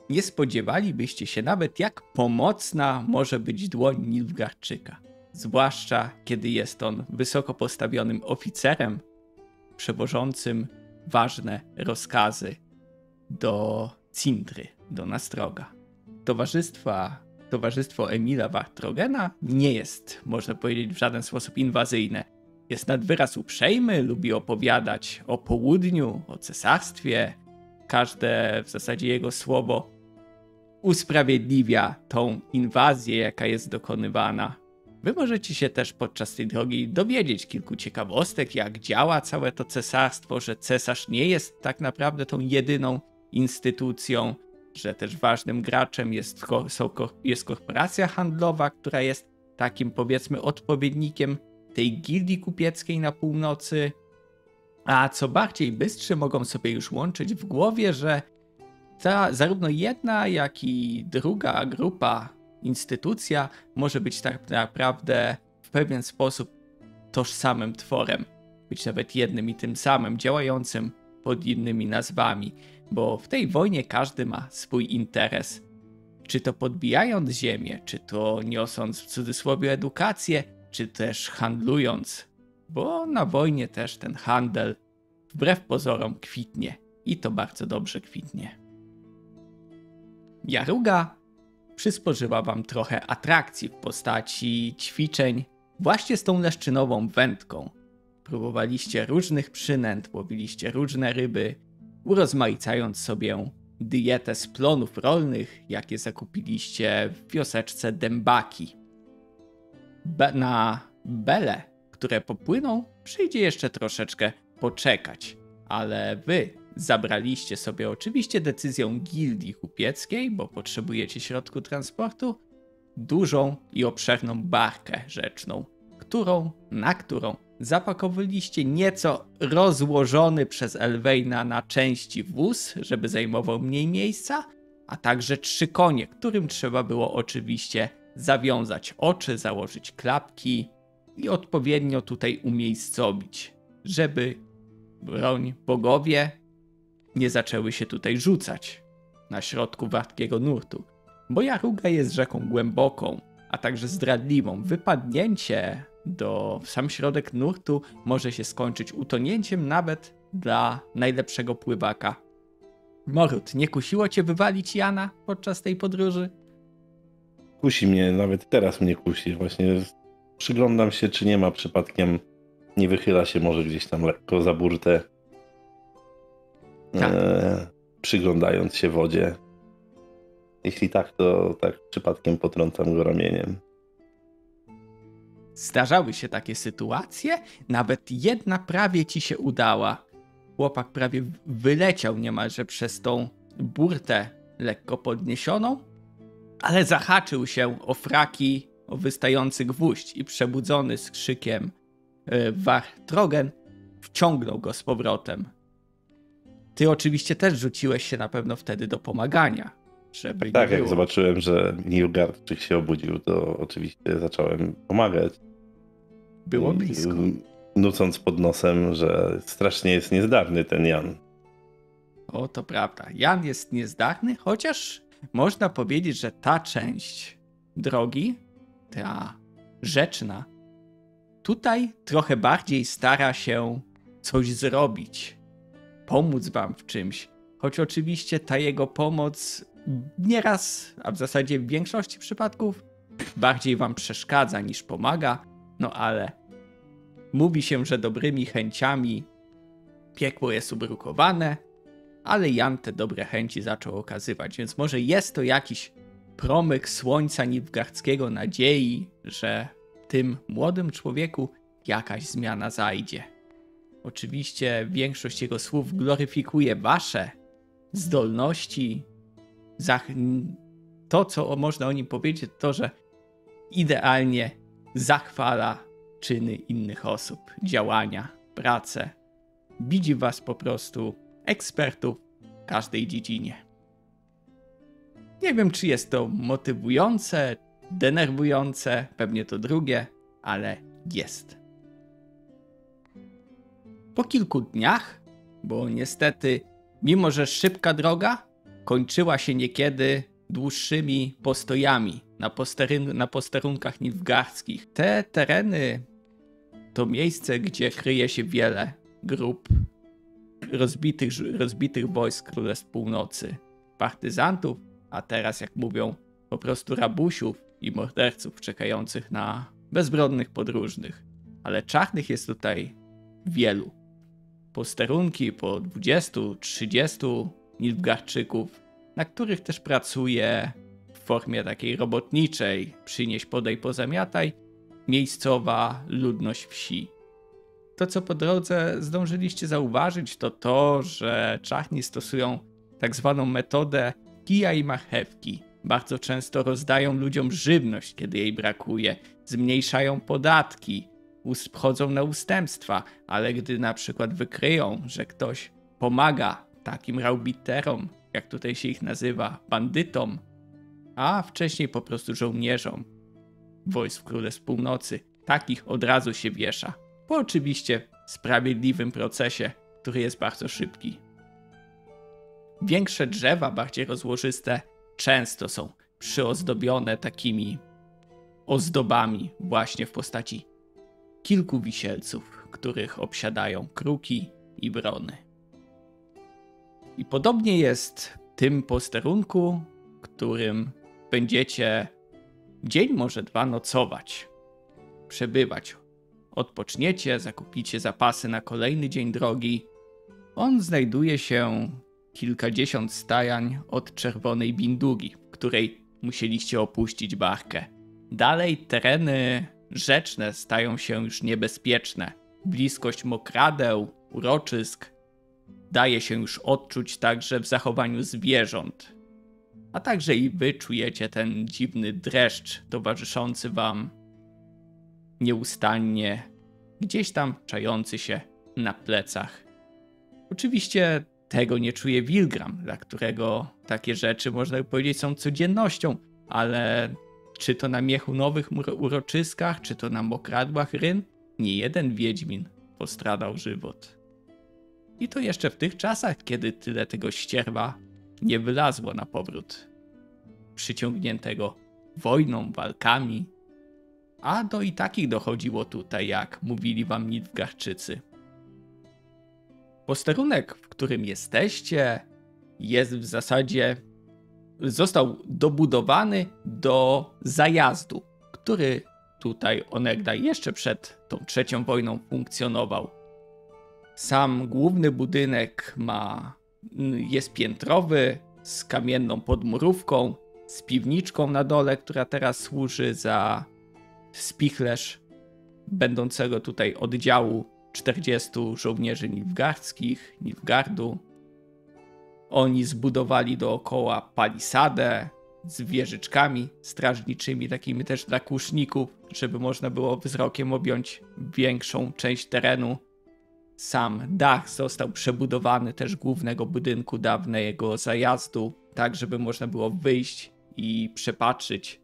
nie spodziewalibyście się nawet, jak pomocna może być dłoń Nilfgaardczyka. Zwłaszcza, kiedy jest on wysoko postawionym oficerem, przewożącym ważne rozkazy do Cintry, do Nastroga. Towarzystwo Emila Wartrogena nie jest, można powiedzieć, w żaden sposób inwazyjne. Jest nad wyraz uprzejmy, lubi opowiadać o południu, o cesarstwie. Każde w zasadzie jego słowo usprawiedliwia tą inwazję, jaka jest dokonywana. Wy możecie się też podczas tej drogi dowiedzieć kilku ciekawostek, jak działa całe to cesarstwo, że cesarz nie jest tak naprawdę tą jedyną instytucją, że też ważnym graczem jest korporacja handlowa, która jest takim, powiedzmy, odpowiednikiem tej gildii kupieckiej na północy. A co bardziej bystrzy mogą sobie już łączyć w głowie, że ta zarówno jedna, jak i druga grupa, instytucja może być tak naprawdę w pewien sposób tożsamym tworem. Być nawet jednym i tym samym, działającym pod innymi nazwami. Bo w tej wojnie każdy ma swój interes. Czy to podbijając ziemię, czy to niosąc w cudzysłowie edukację, czy też handlując. Bo na wojnie też ten handel wbrew pozorom kwitnie. I to bardzo dobrze kwitnie. Jaruga przysporzyła wam trochę atrakcji w postaci ćwiczeń właśnie z tą leszczynową wędką. Próbowaliście różnych przynęt, łowiliście różne ryby, urozmaicając sobie dietę z plonów rolnych, jakie zakupiliście w wioseczce Dębaki. Na bele, które popłyną, przyjdzie jeszcze troszeczkę poczekać, ale wy zabraliście sobie oczywiście decyzją gildii kupieckiej, bo potrzebujecie środku transportu, dużą i obszerną barkę rzeczną, na którą zapakowaliście nieco rozłożony przez Elwejna na części wóz, żeby zajmował mniej miejsca, a także 3 konie, którym trzeba było oczywiście zawiązać oczy, założyć klapki i odpowiednio tutaj umiejscowić, żeby broń bogowie nie zaczęły się tutaj rzucać na środku wartkiego nurtu, bo Jaruga jest rzeką głęboką, a także zdradliwą. Wypadnięcie w sam środek nurtu może się skończyć utonięciem nawet dla najlepszego pływaka. Morut, nie kusiło cię wywalić Jana podczas tej podróży? Kusi mnie, nawet teraz mnie kusi. Właśnie przyglądam się, czy nie ma przypadkiem, nie wychyla się może gdzieś tam lekko za burtę. Tak. Przyglądając się wodzie. Jeśli tak, to tak przypadkiem potrącam go ramieniem. Zdarzały się takie sytuacje, nawet jedna prawie ci się udała. Chłopak prawie wyleciał niemalże przez tą burtę lekko podniesioną, ale zahaczył się o fraki, o wystający gwóźdź i przebudzony z krzykiem Wartrogen wciągnął go z powrotem. Ty oczywiście też rzuciłeś się na pewno wtedy do pomagania. Żeby tak, jak zobaczyłem, że Nilfgaardczyk się obudził, to oczywiście zacząłem pomagać. Było blisko. Nucąc pod nosem, że strasznie jest niezdarny ten Jan. O, to prawda. Jan jest niezdarny, chociaż można powiedzieć, że ta część drogi, ta rzeczna, tutaj trochę bardziej stara się coś zrobić, pomóc wam w czymś. Choć oczywiście ta jego pomoc nieraz, a w zasadzie w większości przypadków, bardziej wam przeszkadza niż pomaga. No ale mówi się, że dobrymi chęciami piekło jest ubrukowane, ale Jan te dobre chęci zaczął okazywać, więc może jest to jakiś promyk słońca nilfgaardzkiego nadziei, że w tym młodym człowieku jakaś zmiana zajdzie. Oczywiście większość jego słów gloryfikuje wasze zdolności. To, co można o nim powiedzieć, to, że idealnie zachwala czyny innych osób, działania, pracę. Widzi was po prostu ekspertów w każdej dziedzinie. Nie wiem, czy jest to motywujące, denerwujące, pewnie to drugie, ale jest. Po kilku dniach, bo niestety, mimo że szybka droga, kończyła się niekiedy dłuższymi postojami na posterunkach nilfgaardzkich. Te tereny to miejsce, gdzie kryje się wiele grup rozbitych wojsk Królestw Północy, partyzantów, a teraz, jak mówią, po prostu rabusiów i morderców czekających na bezbronnych podróżnych. Ale czarnych jest tutaj wielu. Posterunki po 20-30 Nilfgaardczyków, na których też pracuje w formie takiej robotniczej, przynieś, podaj, pozamiataj, miejscowa ludność wsi. To, co po drodze zdążyliście zauważyć, to to, że czarni stosują tak zwaną metodę kija i marchewki. Bardzo często rozdają ludziom żywność, kiedy jej brakuje, zmniejszają podatki, chodzą na ustępstwa, ale gdy na przykład wykryją, że ktoś pomaga takim raubiterom, jak tutaj się ich nazywa, bandytom, a wcześniej po prostu żołnierzom wojsk Królestw Północy, takich od razu się wiesza. Po oczywiście sprawiedliwym procesie, który jest bardzo szybki. Większe drzewa, bardziej rozłożyste, często są przyozdobione takimi ozdobami właśnie w postaci kilku wisielców, których obsiadają kruki i wrony. I podobnie jest w tym posterunku, którym będziecie dzień, może dwa nocować, przebywać. Odpoczniecie, zakupicie zapasy na kolejny dzień drogi. On znajduje się kilkadziesiąt stajań od Czerwonej Bindugi, w której musieliście opuścić barkę. Dalej tereny rzeczne stają się już niebezpieczne. Bliskość mokradeł, uroczysk daje się już odczuć także w zachowaniu zwierząt. A także i wy czujecie ten dziwny dreszcz towarzyszący wam nieustannie, gdzieś tam czający się na plecach. Oczywiście tego nie czuje Wilgram, dla którego takie rzeczy, można by powiedzieć, są codziennością, ale czy to na miechunowych uroczyskach, czy to na mokradłach ryn, nie jeden wiedźmin postradał żywot. I to jeszcze w tych czasach, kiedy tyle tego ścierwa nie wylazło na powrót, przyciągniętego wojną, walkami, a do i takich dochodziło tutaj, jak mówili wam Nilfgaardczycy. Posterunek, w którym jesteście, jest w zasadzie, został dobudowany do zajazdu, który tutaj onegdaj jeszcze przed tą trzecią wojną funkcjonował. Sam główny budynek jest piętrowy, z kamienną podmurówką, z piwniczką na dole, która teraz służy za spichlerz będącego tutaj oddziału 40 żołnierzy nilfgaardzkich, Nilfgaardu. Oni zbudowali dookoła palisadę z wieżyczkami strażniczymi, takimi też dla kuszników, żeby można było wzrokiem objąć większą część terenu. Sam dach został przebudowany też głównego budynku dawnego zajazdu, tak żeby można było wyjść i przepatrzyć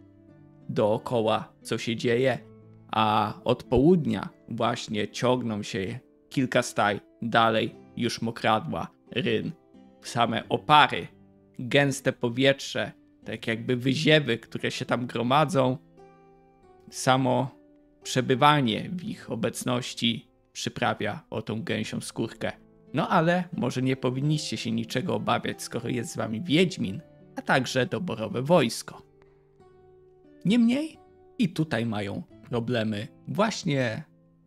dookoła, co się dzieje, a od południa właśnie ciągną się kilka staj dalej już mokradła, ryn, same opary, gęste powietrze, tak jakby wyziewy, które się tam gromadzą. Samo przebywanie w ich obecności przyprawia o tą gęsią skórkę. No ale może nie powinniście się niczego obawiać, skoro jest z wami wiedźmin, a także doborowe wojsko. Niemniej i tutaj mają problemy właśnie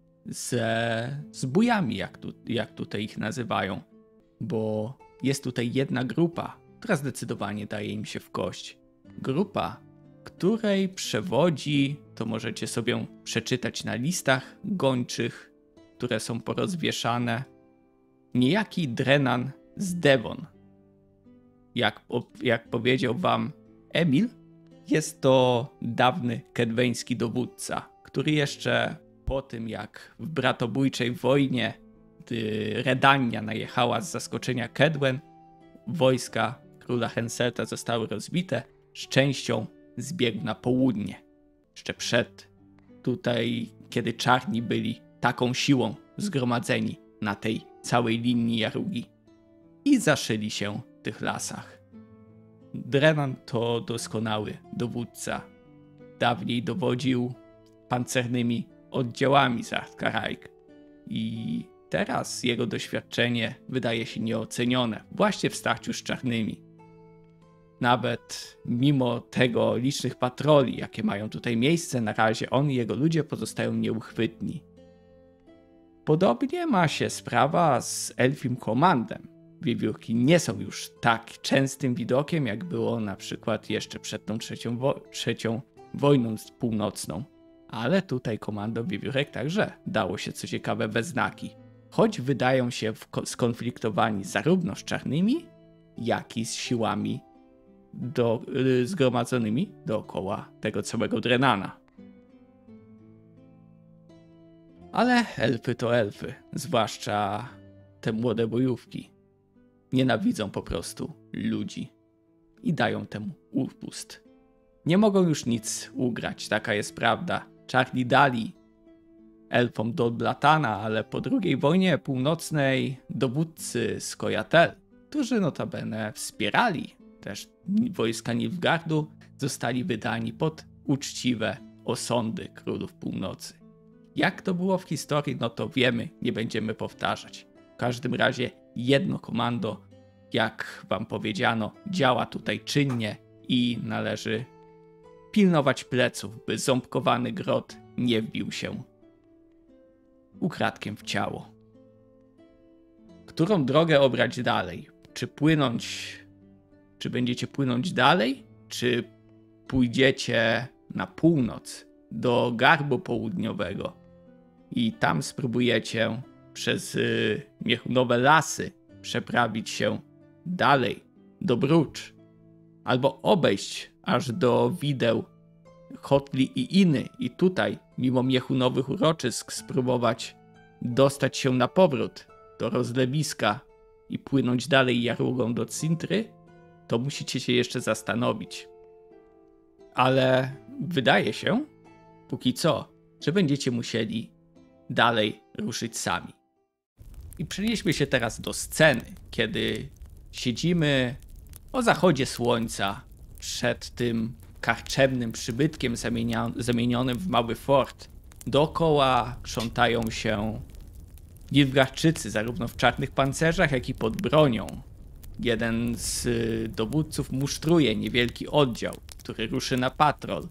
ze zbójami, jak tutaj ich nazywają, bo jest tutaj jedna grupa, która zdecydowanie daje im się w kość. Grupa, której przewodzi, to możecie sobie przeczytać na listach gończych, które są porozwieszane, niejaki Drenan z Devon. Jak powiedział wam Emil, jest to dawny kedweński dowódca, który jeszcze po tym, jak w bratobójczej wojnie, gdy Redania najechała z zaskoczenia Kedwen, wojska króla Henselta zostały rozbite, z częścią zbiegł na południe. Jeszcze przed tutaj, kiedy czarni byli taką siłą zgromadzeni na tej całej linii Jarugi i zaszyli się w tych lasach. Drenan to doskonały dowódca. Dawniej dowodził pancernymi oddziałami z Achtkarajk i teraz jego doświadczenie wydaje się nieocenione właśnie w starciu z czarnymi. Nawet mimo tego licznych patroli, jakie mają tutaj miejsce, na razie on i jego ludzie pozostają nieuchwytni. Podobnie ma się sprawa z Elfim Komandem. Wiewiórki nie są już tak częstym widokiem, jak było na przykład jeszcze przed tą trzecią wojną północną. Ale tutaj komando wiewiórek także dało się co ciekawe we znaki. Choć wydają się skonfliktowani zarówno z czarnymi, jak i z siłami zgromadzonymi dookoła tego całego Drenana. Ale elfy to elfy, zwłaszcza te młode bojówki. Nienawidzą po prostu ludzi i dają temu upust. Nie mogą już nic ugrać, taka jest prawda. Czarni dali elfom do Blatana, ale po II wojnie północnej dowódcy z Koyatel, którzy notabene wspierali też wojska Nilfgaardu, zostali wydani pod uczciwe osądy królów północy. Jak to było w historii, no to wiemy, nie będziemy powtarzać. W każdym razie jedno komando, jak wam powiedziano, działa tutaj czynnie i należy pilnować pleców, by ząbkowany grot nie wbił się ukradkiem w ciało. Którą drogę obrać dalej? Czy będziecie płynąć dalej? Czy pójdziecie na północ do Garbu Południowego i tam spróbujecie przez Miechunowe Lasy przeprawić się dalej do Brucz, albo obejść aż do wideł Hotli i Iny i tutaj, mimo Miechunowych uroczysk, spróbować dostać się na powrót do rozlewiska i płynąć dalej Jarugą do Cintry, to musicie się jeszcze zastanowić. Ale wydaje się, póki co, że będziecie musieli dalej ruszyć sami. I przenieśmy się teraz do sceny, kiedy siedzimy o zachodzie słońca przed tym karczemnym przybytkiem zamienionym w mały fort. Dookoła krzątają się Nilfgaardczycy, zarówno w czarnych pancerzach, jak i pod bronią. Jeden z dowódców musztruje niewielki oddział, który ruszy na patrol.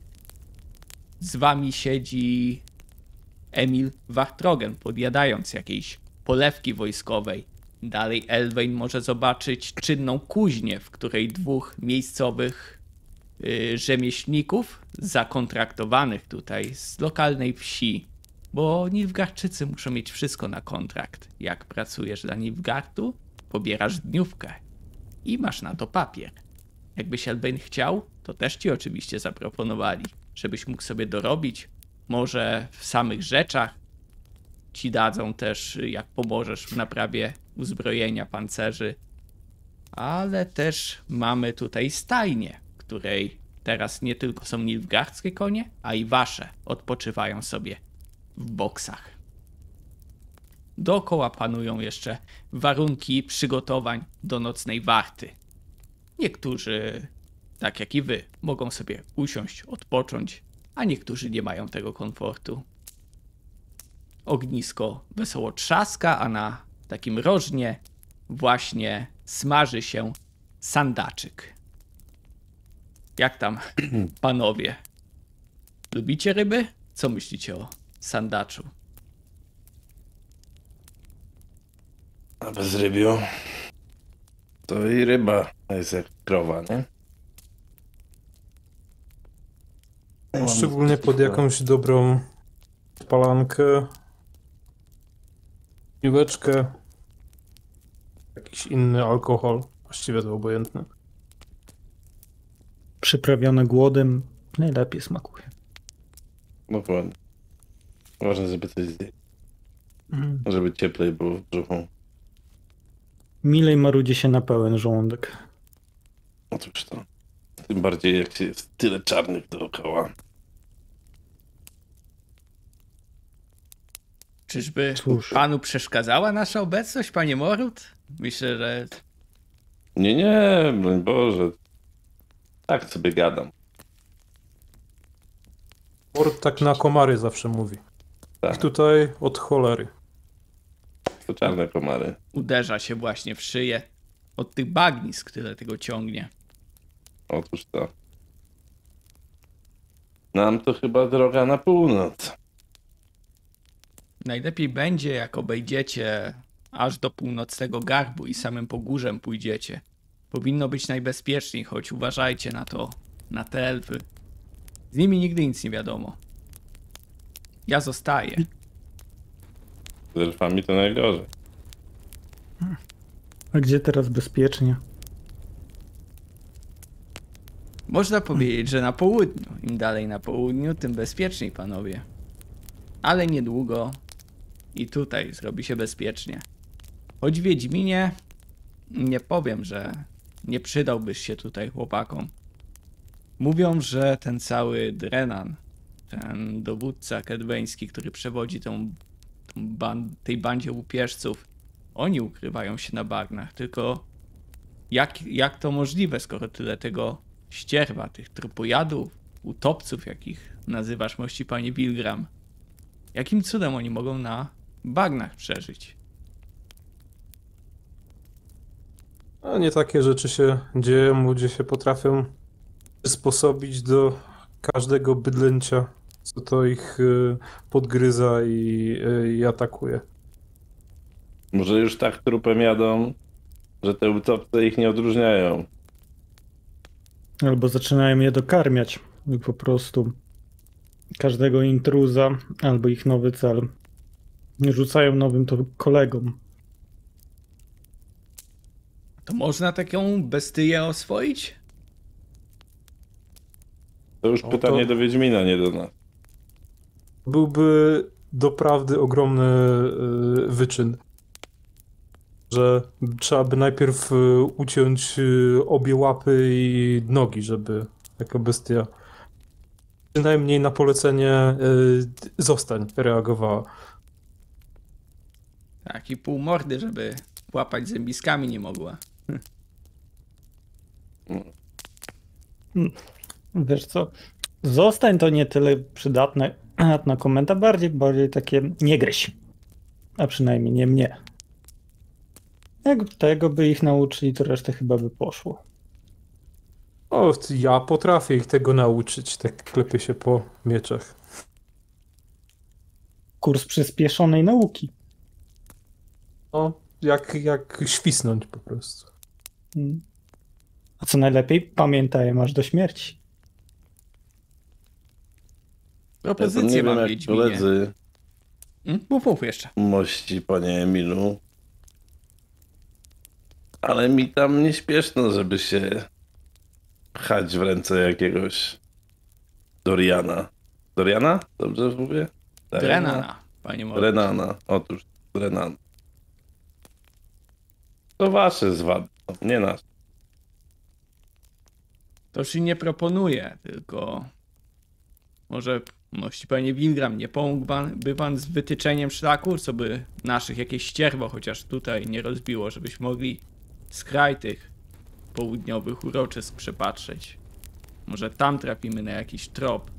Z wami siedzi Emil Wartrogen, podjadając jakiejś polewki wojskowej. Dalej Elwain może zobaczyć czynną kuźnię, w której dwóch miejscowych rzemieślników, zakontraktowanych tutaj z lokalnej wsi, bo Nilfgaardczycy muszą mieć wszystko na kontrakt. Jak pracujesz dla Nilfgaardu, pobierasz dniówkę i masz na to papier. Jakbyś Elwain chciał, to też ci oczywiście zaproponowali, żebyś mógł sobie dorobić. Może w samych rzeczach ci dadzą też, jak pomożesz w naprawie uzbrojenia pancerzy. Ale też mamy tutaj stajnię, w której teraz nie tylko są nilfgaardzkie konie, a i wasze odpoczywają sobie w boksach. Dookoła panują jeszcze warunki przygotowań do nocnej warty. Niektórzy, tak jak i wy, mogą sobie usiąść, odpocząć, a niektórzy nie mają tego komfortu. Ognisko wesoło trzaska, a na takim rożnie właśnie smaży się sandaczyk. Jak tam, panowie? Lubicie ryby? Co myślicie o sandaczu? A bez rybiu to i ryba jest jak krowa, nie? Szczególnie pod jakąś dobrą palankę, piłeczkę, jakiś inny alkohol, właściwie to obojętne. Przyprawione głodem najlepiej smakuje. Dokładnie. Ważne, żeby coś zjeść. Żeby cieplej było w brzuchu. Milej marudzi się na pełen żołądek. Otóż to. Tym bardziej jak się jest tyle czarnych dookoła. Czyżby Cóż. panu przeszkadzała nasza obecność, panie Morut? Myślę, że... Nie, broń Boże. Tak sobie gadam. Mord tak na komary zawsze mówi. Tak, Ich tutaj od cholery. to czarne komary. Uderza się właśnie w szyję od tych bagnisk, które tego ciągnie. Otóż to. Nam to chyba droga na północ. Najlepiej będzie, jak obejdziecie aż do północnego garbu i samym pogórzem pójdziecie. Powinno być najbezpieczniej, choć uważajcie na to, na te elfy. Z nimi nigdy nic nie wiadomo. Ja zostaję. Z elfami to najgorzej. A gdzie teraz bezpiecznie? Można powiedzieć, że na południu. Im dalej na południu, tym bezpieczniej, panowie. Ale niedługo i tutaj zrobi się bezpiecznie. Choć Wiedźminie, nie powiem, że nie przydałbyś się tutaj chłopakom. Mówią, że ten cały Drenan, ten dowódca kedweński, który przewodzi tej bandzie łupieżców, oni ukrywają się na bagnach. Tylko jak to możliwe, skoro tyle tego ścierwa, tych trupojadów, utopców, jakich nazywasz, mości panie Wilgram? Jakim cudem oni mogą na bagnach przeżyć? A nie takie rzeczy się dzieją, ludzie się potrafią przysposobić do każdego bydlęcia, co to ich podgryza i atakuje. Może już tak trupem jadą, że te utopce ich nie odróżniają. Albo zaczynają je dokarmiać i po prostu każdego intruza albo ich nowy cel rzucają nowym to kolegom. To można taką bestyję oswoić? To już No pytanie to- do Wiedźmina, nie do nas. Byłby doprawdy ogromny wyczyn, że trzeba by najpierw uciąć obie łapy i nogi, żeby taka bestia przynajmniej na polecenie zostań reagowała. Tak, i pół mordy, żeby łapać zębiskami nie mogła. Wiesz co, zostań to nie tyle przydatne na komenta, bardziej takie nie gryź. A przynajmniej nie mnie. Jak tego by ich nauczyli, to resztę chyba by poszło. O, ja potrafię ich tego nauczyć, tak klepie się po mieczach. Kurs przyspieszonej nauki. No, jak świsnąć po prostu. Mm. A co najlepiej, pamiętaj aż do śmierci. Ja to Propozycję nie wiem mam, jak Wiedźminie. koledzy Mów jeszcze. mości, panie Emilu. Ale mi tam nie śpieszno, żeby się pchać w ręce jakiegoś Doriana. Doriana? Dobrze mówię? Drenana, panie mordy. Drenana. Otóż Drenana. To wasze zwady, nie nasze. To się nie proponuje, tylko może mości panie Wilgram, nie pomógłby pan z wytyczeniem szlaku, co by naszych jakieś ścierwo chociaż tutaj nie rozbiło, żebyśmy mogli skraj tych południowych uroczysk przepatrzeć. Może tam trafimy na jakiś trop.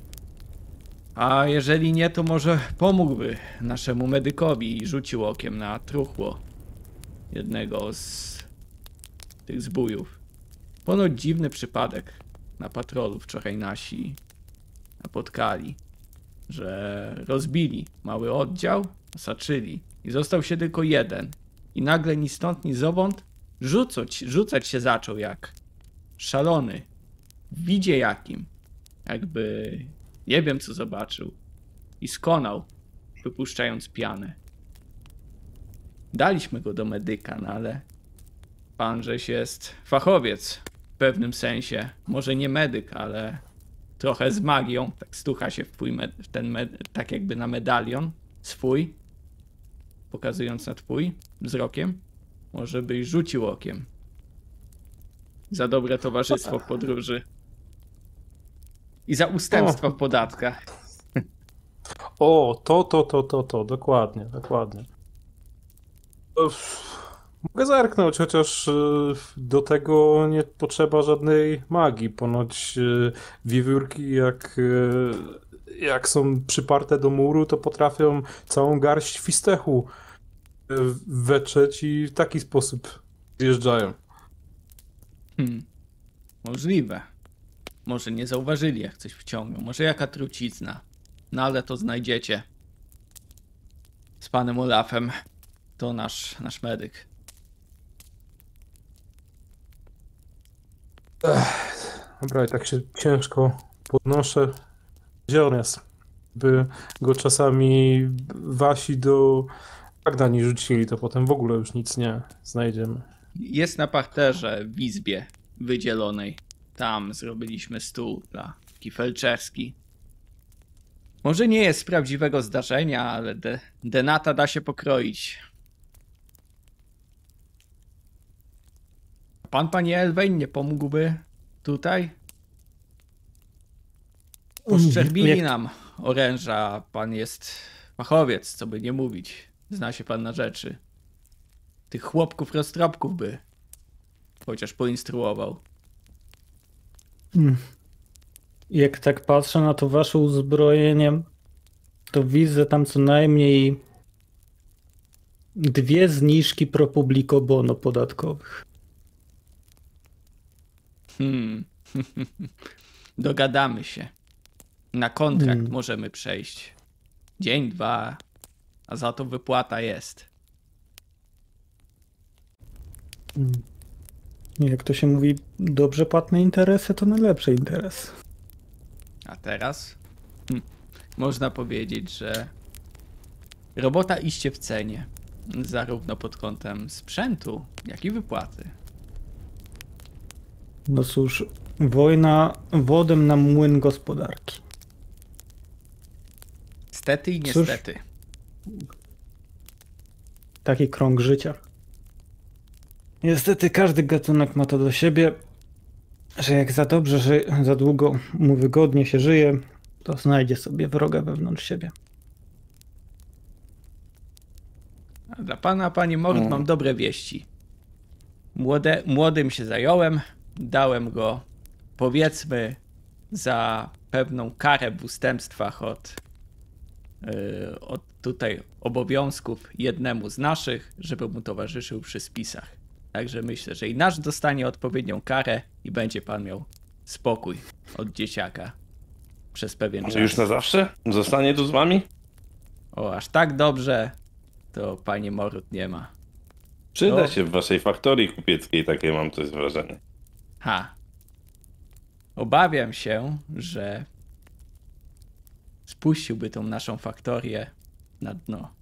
A jeżeli nie, to może pomógłby naszemu medykowi i rzucił okiem na truchło jednego z tych zbójów. Ponoć dziwny przypadek na patrolu wczoraj nasi napotkali, że rozbili mały oddział, osaczyli i został się tylko jeden. I nagle ni stąd, ni zowąd rzucać się zaczął jak szalony. W widzie jakim. Jakby nie wiem co zobaczył. I skonał, wypuszczając pianę. Daliśmy go do medyka, no ale pan żeś jest fachowiec w pewnym sensie. Może nie medyk, ale trochę z magią. Tak stucha się w tak jakby na medalion swój, pokazując na twój wzrokiem. Może byś rzucił okiem. Za dobre towarzystwo w podróży. I za ustępstwa w podatkach. O, to, dokładnie. Mogę zerknąć, chociaż do tego nie potrzeba żadnej magii. Ponoć wiewiórki, jak są przyparte do muru, to potrafią całą garść fistechu wetrzeć i w taki sposób zjeżdżają. Możliwe. Może nie zauważyli, jak coś wciągną. Może jaka trucizna. No ale to znajdziecie. Z panem Olafem. To nasz medyk. Dobra, i tak się ciężko podnoszę. Gdzie on jest? By go czasami wasi do bagna nie rzucili, to potem w ogóle już nic nie znajdziemy. Jest na parterze w izbie wydzielonej. Tam zrobiliśmy stół dla Kifelczewski. Może nie jest z prawdziwego zdarzenia, ale denata da się pokroić. Pan, panie Elwein, nie pomógłby tutaj? Poszczerbili nam oręża. Pan jest fachowiec, co by nie mówić. Zna się pan na rzeczy. Tych chłopków roztropków by chociaż poinstruował. Jak tak patrzę na to wasze uzbrojenie, to widzę tam co najmniej 2 zniżki pro publico bono podatkowych. Dogadamy się. Na kontrakt możemy przejść. Dzień, 2, a za to wypłata jest. Jak to się mówi, dobrze płatne interesy to najlepsze interesy. A teraz? Można powiedzieć, że robota iście w cenie. Zarówno pod kątem sprzętu, jak i wypłaty. No cóż, wojna wodem na młyn gospodarki. Stety i niestety. Taki krąg życia. Niestety każdy gatunek ma to do siebie, że jak za dobrze, że za długo mu wygodnie się żyje, to znajdzie sobie wroga wewnątrz siebie. A dla pana, panie Mord, mam dobre wieści. Młodym się zająłem, dałem go, powiedzmy, za pewną karę w ustępstwach od tutaj obowiązków jednemu z naszych, żeby mu towarzyszył przy spisach. Także myślę, że i nasz dostanie odpowiednią karę i będzie pan miał spokój od dzieciaka przez pewien czas. Czy już na zawsze? Zostanie tu z wami? O, aż tak dobrze to panie Morut nie ma. Przyda No. się w waszej faktorii kupieckiej, takie mam coś wrażenie. Obawiam się, że spuściłby tą naszą faktorię na dno.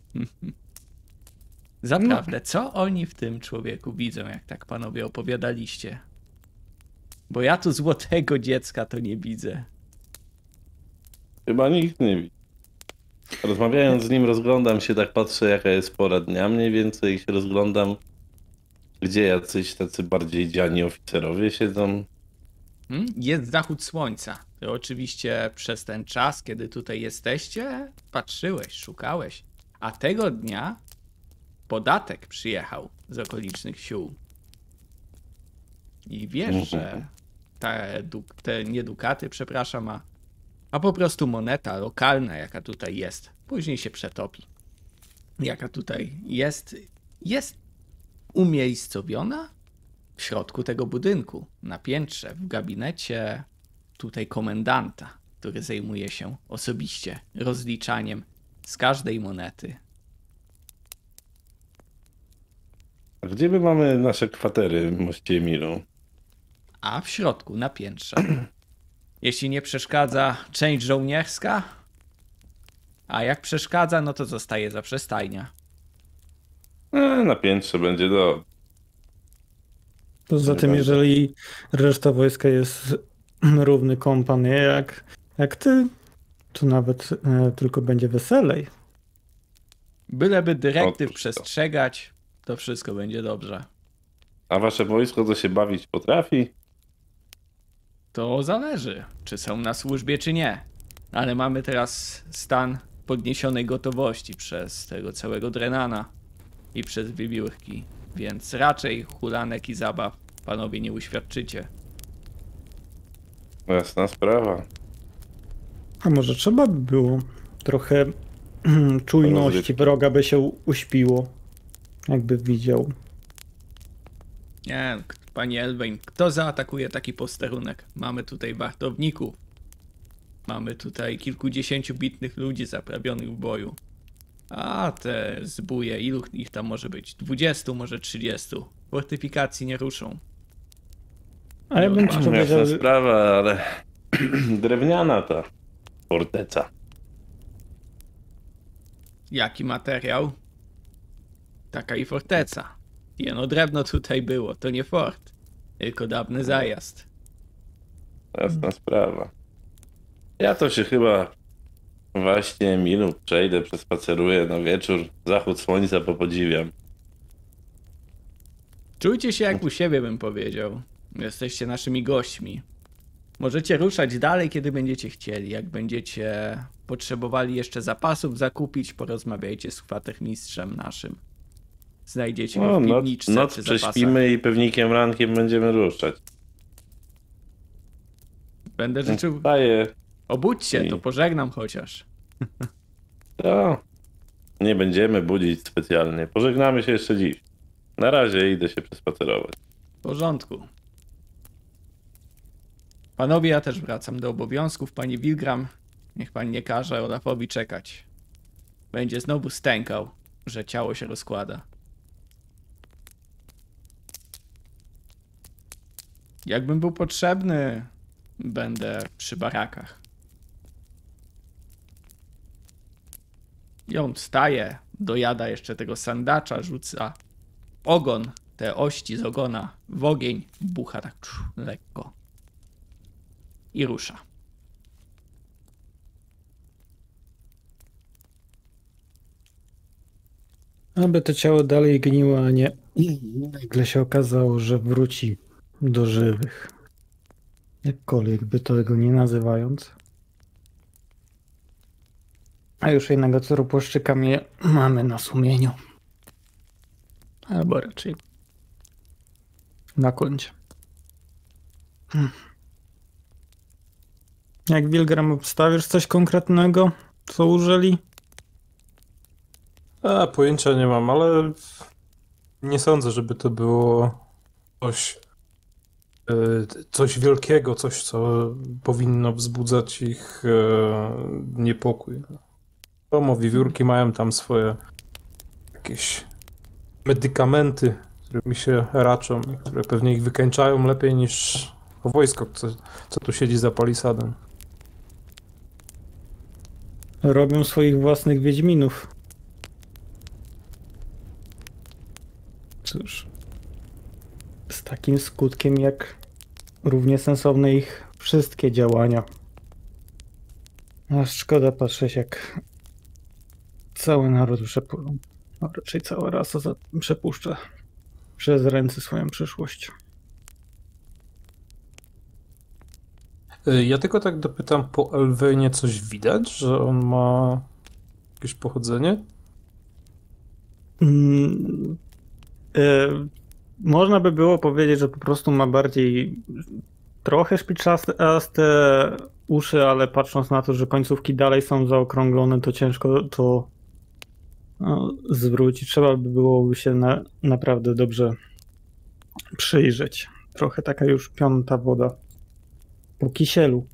Zaprawdę, co oni w tym człowieku widzą, jak tak panowie opowiadaliście? Bo ja tu złotego dziecka to nie widzę. Chyba nikt nie widzi. Rozmawiając z nim, rozglądam się, tak patrzę, jaka jest pora dnia mniej więcej, się rozglądam, gdzie jacyś tacy bardziej dziani oficerowie siedzą. Jest zachód słońca. To oczywiście przez ten czas, kiedy tutaj jesteście, patrzyłeś, szukałeś. A tego dnia podatek przyjechał z okolicznych sił. I wiesz, że te nie dukaty, przepraszam, a po prostu moneta lokalna, jaka tutaj jest, później się przetopi. Jaka tutaj jest umiejscowiona w środku tego budynku, na piętrze, w gabinecie tutaj komendanta, który zajmuje się osobiście rozliczaniem z każdej monety. A gdzie my mamy nasze kwatery, moście Emilu? A w środku, na piętrze. Jeśli nie przeszkadza część żołnierska, a jak przeszkadza, no to zostaje zawsze stajnia. Na piętrze będzie do... Poza tym, jeżeli reszta wojska jest równy kompan jak ty, to nawet tylko będzie weselej. Byleby dyrektyw Otóż to. przestrzegać, to wszystko będzie dobrze. A wasze wojsko to się bawić potrafi? To zależy, czy są na służbie, czy nie. Ale mamy teraz stan podniesionej gotowości przez tego całego Drenana i przez wiewiórki. więc raczej hulanek i zabaw panowie nie uświadczycie. Jasna sprawa. A może trzeba by było trochę czujności wroga, by się uśpiło, jakby widział. Nie, panie Elwain, kto zaatakuje taki posterunek? Mamy tutaj wartowników. Mamy tutaj kilkudziesięciu bitnych ludzi zaprawionych w boju. A te zbóje, ilu ich tam może być? 20, może 30. Fortyfikacji nie ruszą. A ja bym ci powiedział, Jasna że sprawa, ale drewniana ta forteca. Jaki materiał? Taka i forteca. Jeno drewno tutaj było, to nie fort, tylko dawny zajazd. Jasna sprawa. Ja to się chyba właśnie minut przejdę, przespaceruję na wieczór. Zachód słońca popodziwiam. Czujcie się jak u siebie, bym powiedział. Jesteście naszymi gośćmi. Możecie ruszać dalej, kiedy będziecie chcieli. Jak będziecie potrzebowali jeszcze zapasów zakupić, porozmawiajcie z kwatermistrzem naszym. Znajdziecie go w piwniczce noc przy zapasach. prześpimy i pewnikiem rankiem będziemy ruszać. Będę życzył... Daję. Obudź się, to pożegnam chociaż. To nie będziemy budzić specjalnie. Pożegnamy się jeszcze dziś. Na razie idę się przespacerować. W porządku. Panowie, ja też wracam do obowiązków. Pani Wilgram, niech pani nie każe Olafowi czekać. Będzie znowu stękał, że ciało się rozkłada. Jakbym był potrzebny, będę przy barakach. I on wstaje, dojada jeszcze tego sandacza, rzuca ogon, te ości z ogona w ogień, bucha tak lekko i rusza. aby to ciało dalej gniło, a nie nagle się okazało, że wróci do żywych. Jakkolwiek by tego nie nazywając. A już jednego płaszczyka mnie mamy na sumieniu. Albo raczej na koncie. Jak Wilgram, obstawisz coś konkretnego, co użyli? Pojęcia nie mam, ale nie sądzę, żeby to było coś wielkiego, coś, co powinno wzbudzać ich niepokój. Wiadomo, wiewiórki mają tam swoje jakieś medykamenty, którymi się raczą, które pewnie ich wykańczają lepiej niż wojsko, co tu siedzi za palisadą. Robią swoich własnych wiedźminów. Cóż, z takim skutkiem jak równie sensowne ich wszystkie działania. Aż szkoda patrzeć, jak cały naród a raczej cała rasa przepuszcza przez ręce swoją przyszłość. Ja tylko tak dopytam, po Elwenie coś widać, że on ma jakieś pochodzenie? Można by było powiedzieć, że po prostu ma bardziej trochę szpiczaste uszy, ale patrząc na to, że końcówki dalej są zaokrąglone, to ciężko to zwrócić. Trzeba by było się naprawdę dobrze przyjrzeć. Trochę taka już piąta woda po kisielu.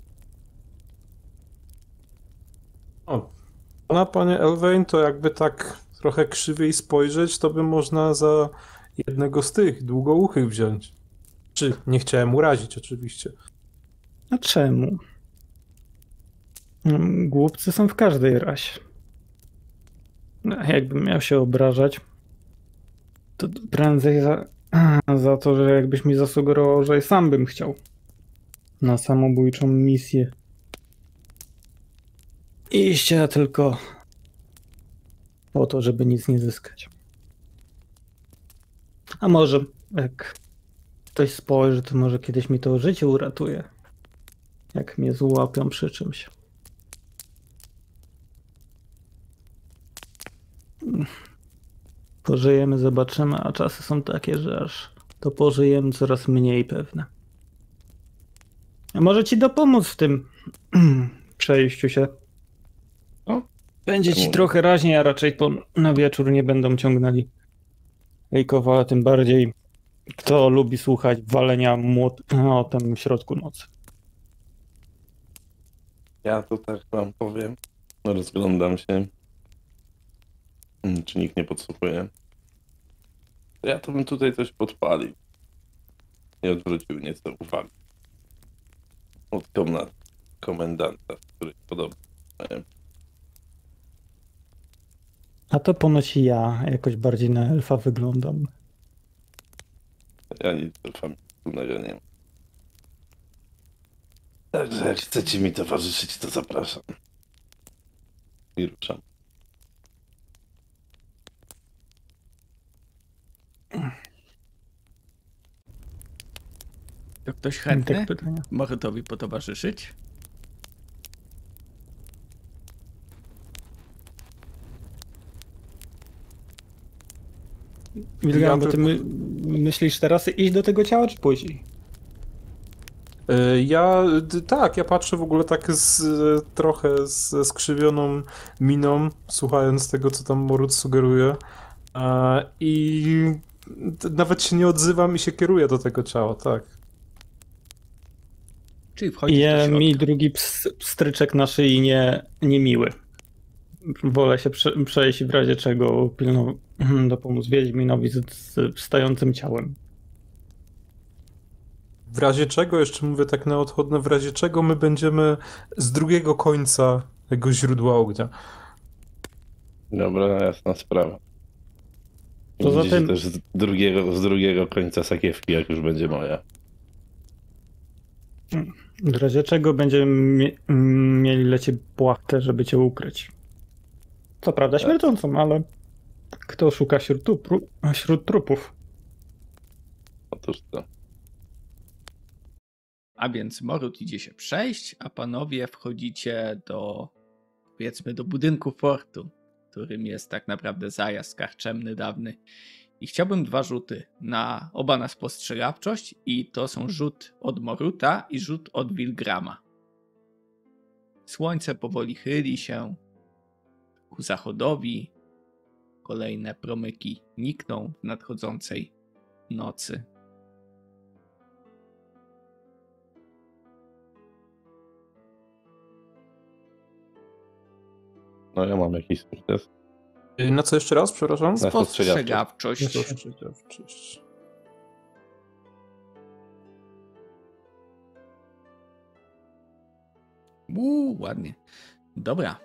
Panie Elwain, to jakby tak trochę krzywiej spojrzeć, to by można za jednego z tych długouchych wziąć. Czy nie chciałem urazić, oczywiście. A czemu? Głupcy są w każdej rasie. Jakbym miał się obrażać, to prędzej za to, że jakbyś mi zasugerował, że sam bym chciał na samobójczą misję iść, a tylko po to, żeby nic nie zyskać. A może jak ktoś spojrzy, to może kiedyś mi to życie uratuje, jak mnie złapią przy czymś. Pożyjemy, zobaczymy, a czasy są takie, że aż to pożyjemy coraz mniej pewne. A może ci dopomóc w tym przejściu się? No, Będzie ci czemu? trochę raźniej, a raczej na wieczór nie będą ciągnęli Lejkowa, a tym bardziej kto lubi słuchać walenia młotem w środku nocy. Ja to tak wam powiem. Rozglądam się. Czy nikt nie podsłuchuje? Ja to bym tutaj coś podpalił. I odwrócił nieco uwagi od komendanta, który podobno. A to ponoć ja jakoś bardziej na elfa wyglądam. Ja nic z elfami wspólnego nie mam. Także jak chcecie mi towarzyszyć, to zapraszam. I ruszam. To ktoś chętny Tak pytania. Morutowi potowarzyszyć? William, bo ty tylko- myślisz teraz iść do tego ciała, czy później? Ja patrzę w ogóle tak trochę ze skrzywioną miną, słuchając tego, co tam Morut sugeruje. I nawet się nie odzywam i się kieruję do tego ciała, tak. Czyli wchodzisz do środka. Mi drugi pstryczek na szyi niemiły. Wolę się przejść w razie czego dopomóc Wiedźminowi z wstającym ciałem. W razie czego, jeszcze mówię tak na odchodne, w razie czego my będziemy z drugiego końca tego źródła ognia. Dobra, jasna sprawa. Poza Będziecie tym- też z drugiego końca sakiewki, jak już będzie moja. W razie czego będziemy mieli lecie płachtę, żeby cię ukryć. Co prawda śmierdzącą, ale kto szuka wśród trupów? Otóż to. A więc Morut idzie się przejść, a panowie wchodzicie do, powiedzmy, do budynku fortu, którym jest tak naprawdę zajazd karczemny dawny. I chciałbym 2 rzuty oba na spostrzegawczość i to są rzut od Moruta i rzut od Wilgrama. Słońce powoli chyli się ku zachodowi. Kolejne promyki nikną w nadchodzącej nocy. No ja mam jakiś sukces. Na co jeszcze raz, przepraszam? Na Spostrzegawczość. Spostrzegawczość. Ładnie. Dobra.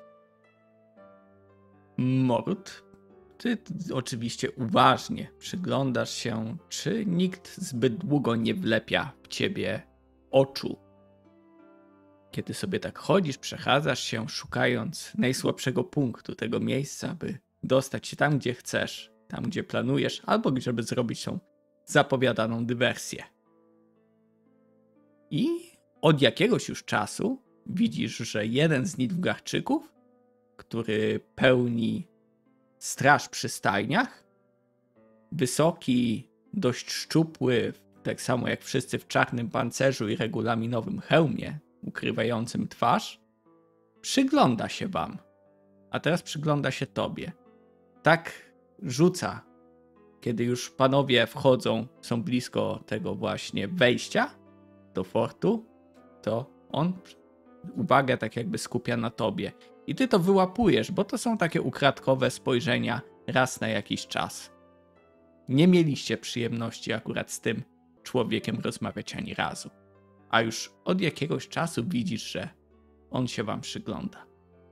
Morut, ty oczywiście uważnie przyglądasz się, czy nikt zbyt długo nie wlepia w ciebie oczu. Kiedy sobie tak chodzisz, przechadzasz się, szukając najsłabszego punktu tego miejsca, by dostać się tam, gdzie chcesz, tam, gdzie planujesz, albo żeby zrobić tą zapowiadaną dywersję. I od jakiegoś już czasu widzisz, że jeden z Nilfgaardczyków, który pełni straż przy stajniach, wysoki, dość szczupły, tak samo jak wszyscy w czarnym pancerzu i regulaminowym hełmie ukrywającym twarz, przygląda się wam. A teraz przygląda się tobie. Tak rzuca, kiedy już panowie wchodzą, są blisko tego właśnie wejścia do fortu, to on uwagę tak jakby skupia na tobie. I ty to wyłapujesz, bo to są takie ukradkowe spojrzenia raz na jakiś czas. Nie mieliście przyjemności akurat z tym człowiekiem rozmawiać ani razu. A już od jakiegoś czasu widzisz, że on się wam przygląda.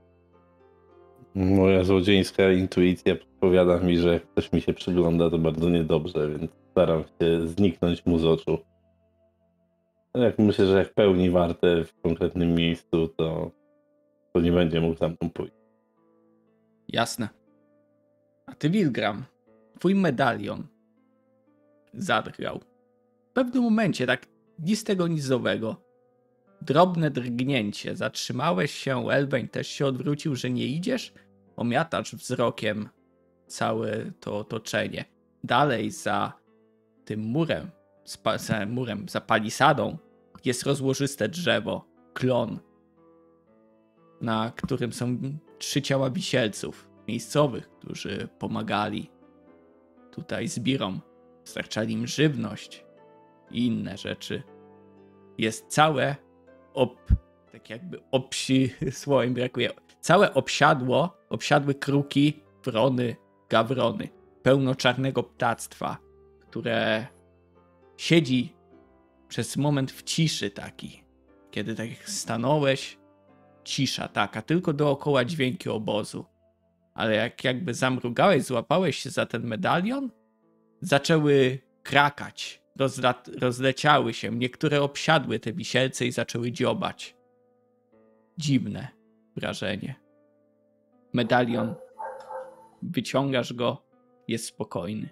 Moja złodziejska intuicja podpowiada mi, że jak ktoś mi się przygląda, to bardzo niedobrze, więc staram się zniknąć mu z oczu. Jak myślę, że jak pełni wartę w konkretnym miejscu, to nie będzie mógł tam pójść. Jasne. A ty, Wilgram, twój medalion zadrgał. W pewnym momencie, tak ni z tego, ni z owego, drobne drgnięcie. Zatrzymałeś się, Elbeń też się odwrócił, że nie idziesz. Omiatasz wzrokiem całe to otoczenie. Dalej za tym murem, za palisadą jest rozłożyste drzewo, klon, na którym są 3 ciała wisielców miejscowych, którzy pomagali tutaj zbirom, dostarczali im żywność i inne rzeczy. Jest całe tak jakby słowa mi brakuje, całe obsiadły kruki, wrony, gawrony, pełno czarnego ptactwa, które siedzi przez moment w ciszy taki. Kiedy tak stanąłeś, cisza taka, tylko dookoła dźwięki obozu. Ale jakby zamrugałeś, złapałeś się za ten medalion, zaczęły krakać, rozleciały się, niektóre obsiadły te wisielce i zaczęły dziobać. Dziwne wrażenie. Medalion, wyciągasz go, jest spokojny.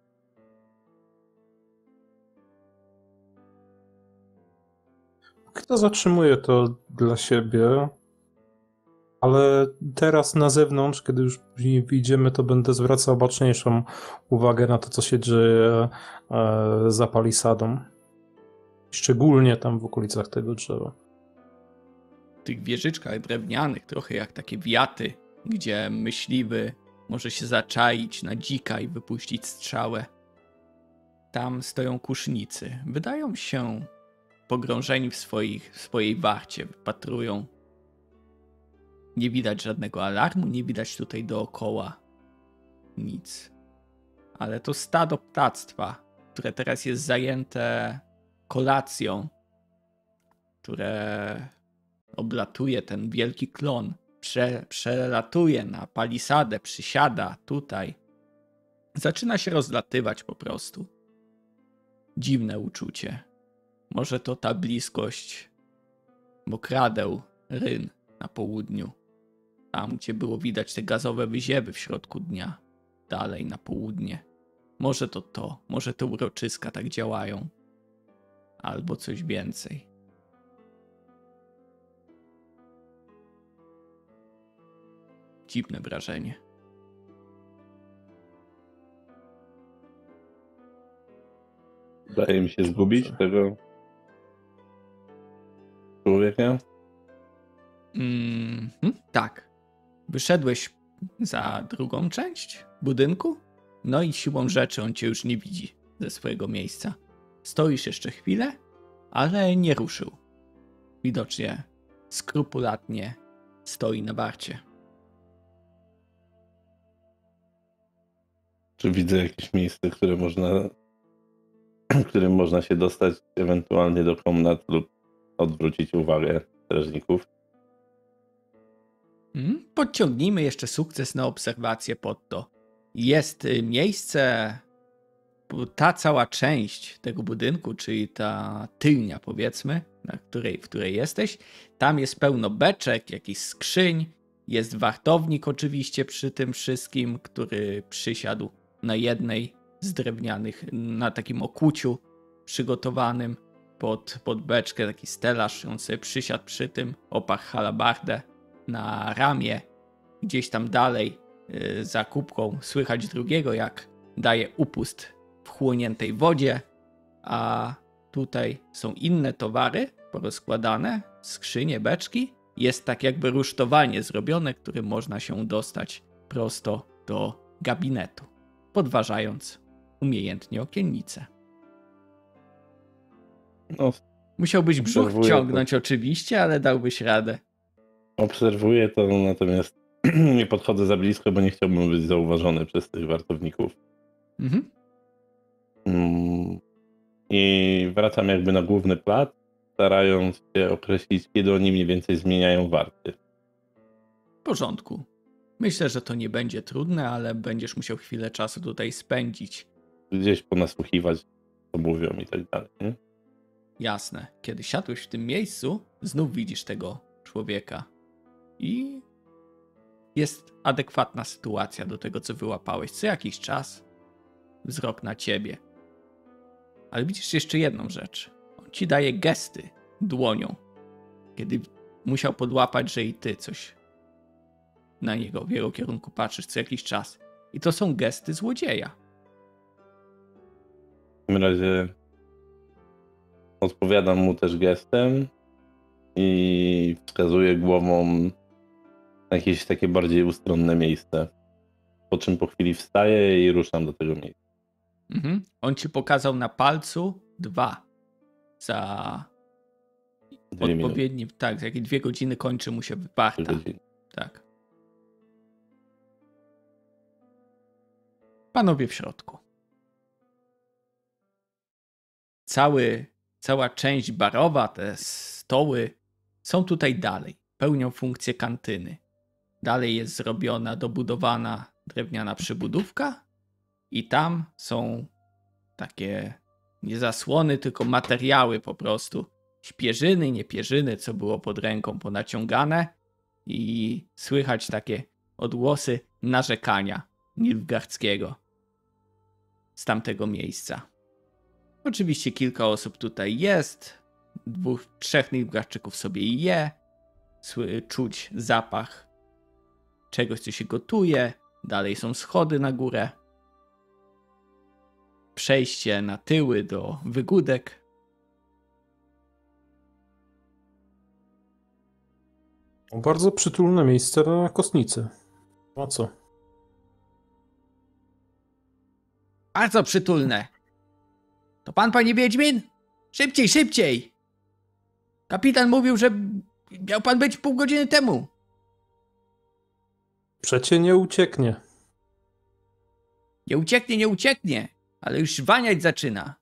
Kto zatrzymuje to dla siebie, ale teraz na zewnątrz, kiedy już później wyjdziemy, to będę zwracał baczniejszą uwagę na to, co się dzieje za palisadą. Szczególnie tam w okolicach tego drzewa. W tych wieżyczkach drewnianych, trochę jak takie wiaty, gdzie myśliwy może się zaczaić na dzika i wypuścić strzałę. Tam stoją kusznicy. Wydają się pogrążeni w swojej warcie, wypatrują. Nie widać żadnego alarmu, nie widać tutaj dookoła nic. Ale to stado ptactwa, które teraz jest zajęte kolacją, które oblatuje ten wielki klon, przelatuje na palisadę, przysiada tutaj. Zaczyna się rozlatywać po prostu. Dziwne uczucie. Może to ta bliskość mokradeł ryn na południu. Tam, gdzie było widać te gazowe wyziewy w środku dnia. Dalej na południe. Może może te uroczyska tak działają. Albo coś więcej. Dziwne wrażenie. Udaje mi się zgubić tego człowieka? Tak. Wyszedłeś za drugą część budynku, no i siłą rzeczy on cię już nie widzi ze swojego miejsca. Stoisz jeszcze chwilę, ale nie ruszył. Widocznie skrupulatnie stoi na warcie. Czy widzę jakieś miejsce, którym można się dostać ewentualnie do komnat lub odwrócić uwagę strażników? Podciągnijmy jeszcze sukces na obserwację pod to. Jest miejsce, ta cała część tego budynku, czyli ta tylnia powiedzmy, w której jesteś, tam jest pełno beczek, jakichś skrzyń, jest wartownik oczywiście przy tym wszystkim, który przysiadł na jednej z drewnianych, na takim okuciu przygotowanym pod beczkę, taki stelaż, on sobie przysiadł przy tym, oparł halabardę na ramię. Gdzieś tam dalej za kubką słychać drugiego, jak daje upust w chłoniętej wodzie, a tutaj są inne towary porozkładane, skrzynie, beczki. Jest tak jakby rusztowanie zrobione, którym można się dostać prosto do gabinetu, podważając umiejętnie okiennicę. No, musiałbyś brzuch obserwuję ciągnąć oczywiście, ale dałbyś radę. Obserwuję to, natomiast nie podchodzę za blisko, bo nie chciałbym być zauważony przez tych wartowników. I wracam jakby na główny plac, starając się określić, kiedy oni mniej więcej zmieniają warty. W porządku. Myślę, że to nie będzie trudne, ale będziesz musiał chwilę czasu tutaj spędzić. Gdzieś ponasłuchiwać, co mówią i tak dalej. Nie? Jasne. Kiedy siadłeś w tym miejscu, znów widzisz tego człowieka. I jest adekwatna sytuacja do tego, co wyłapałeś. Co jakiś czas wzrok na ciebie. Ale widzisz jeszcze jedną rzecz. On ci daje gesty dłonią. Kiedy musiał podłapać, że i ty coś na niego, w jego kierunku patrzysz co jakiś czas. I to są gesty złodzieja. W takim razie odpowiadam mu też gestem i wskazuję głową na jakieś takie bardziej ustronne miejsce. Po czym po chwili wstaję i ruszam do tego miejsca. On ci pokazał na palcu 2 za 2 minuty. odpowiedni. Tak, za jakieś 2 godziny kończy mu się wyparta. 2 godziny. Tak. Panowie w środku. Cała część barowa, te stoły są tutaj dalej. Pełnią funkcję kantyny. Dalej jest zrobiona, dobudowana drewniana przybudówka i tam są takie nie zasłony, tylko materiały po prostu. Śpieżyny, niepierzyny, co było pod ręką ponaciągane i słychać takie odgłosy narzekania Nilfgaardzkiego z tamtego miejsca. Oczywiście kilka osób tutaj jest. 2-3 Nilfgaardczyków sobie je. Czuć zapach czegoś, co się gotuje. Dalej są schody na górę. Przejście na tyły do wygódek. Bardzo przytulne miejsce na kostnicy. A co? Bardzo przytulne. To pan, panie Wiedźmin? Szybciej, szybciej! Kapitan mówił, że miał pan być pół godziny temu. Przecie nie ucieknie. Nie ucieknie, nie ucieknie, ale już waniać zaczyna.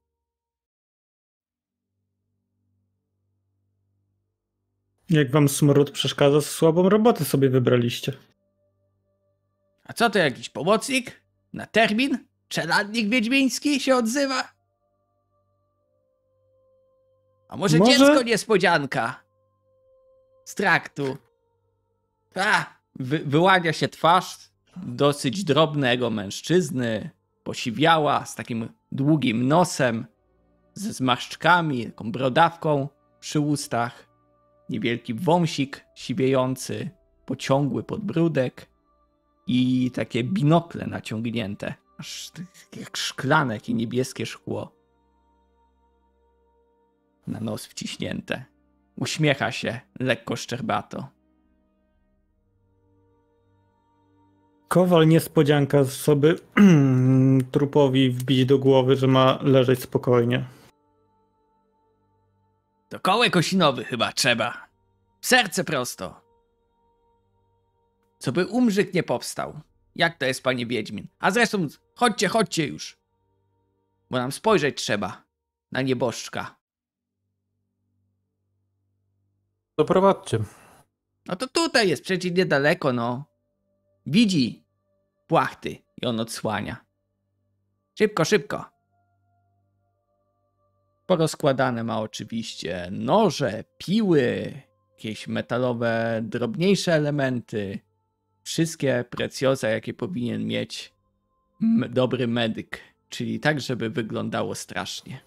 Jak wam smród przeszkadza, słabą robotę sobie wybraliście. A co to, jakiś pomocnik? Na termin? Czeladnik wiedźmiński się odzywa? A może dziecko niespodzianka? Z traktu. Wyłania się twarz dosyć drobnego mężczyzny, posiwiała, z takim długim nosem, ze zmarszczkami, taką brodawką przy ustach, niewielki wąsik siwiejący, pociągły podbródek i takie binokle naciągnięte, aż jak szklane, jakie niebieskie szkło. Na nos wciśnięte. Uśmiecha się lekko szczerbato. Kowal niespodzianka sobie trupowi wbić do głowy, że ma leżeć spokojnie. To kołek osinowy chyba trzeba. W serce prosto. Co by umrzyk nie powstał. Jak to jest, panie Wiedźmin? A zresztą chodźcie już. Bo nam spojrzeć trzeba na nieboszczka. Doprowadźcie. No to tutaj jest, przecież niedaleko, no. Widzi płachty i on odsłania. Szybko, szybko. Porozkładane ma oczywiście noże, piły, jakieś metalowe, drobniejsze elementy. Wszystkie precjoza, jakie powinien mieć dobry medyk. Czyli tak, żeby wyglądało strasznie.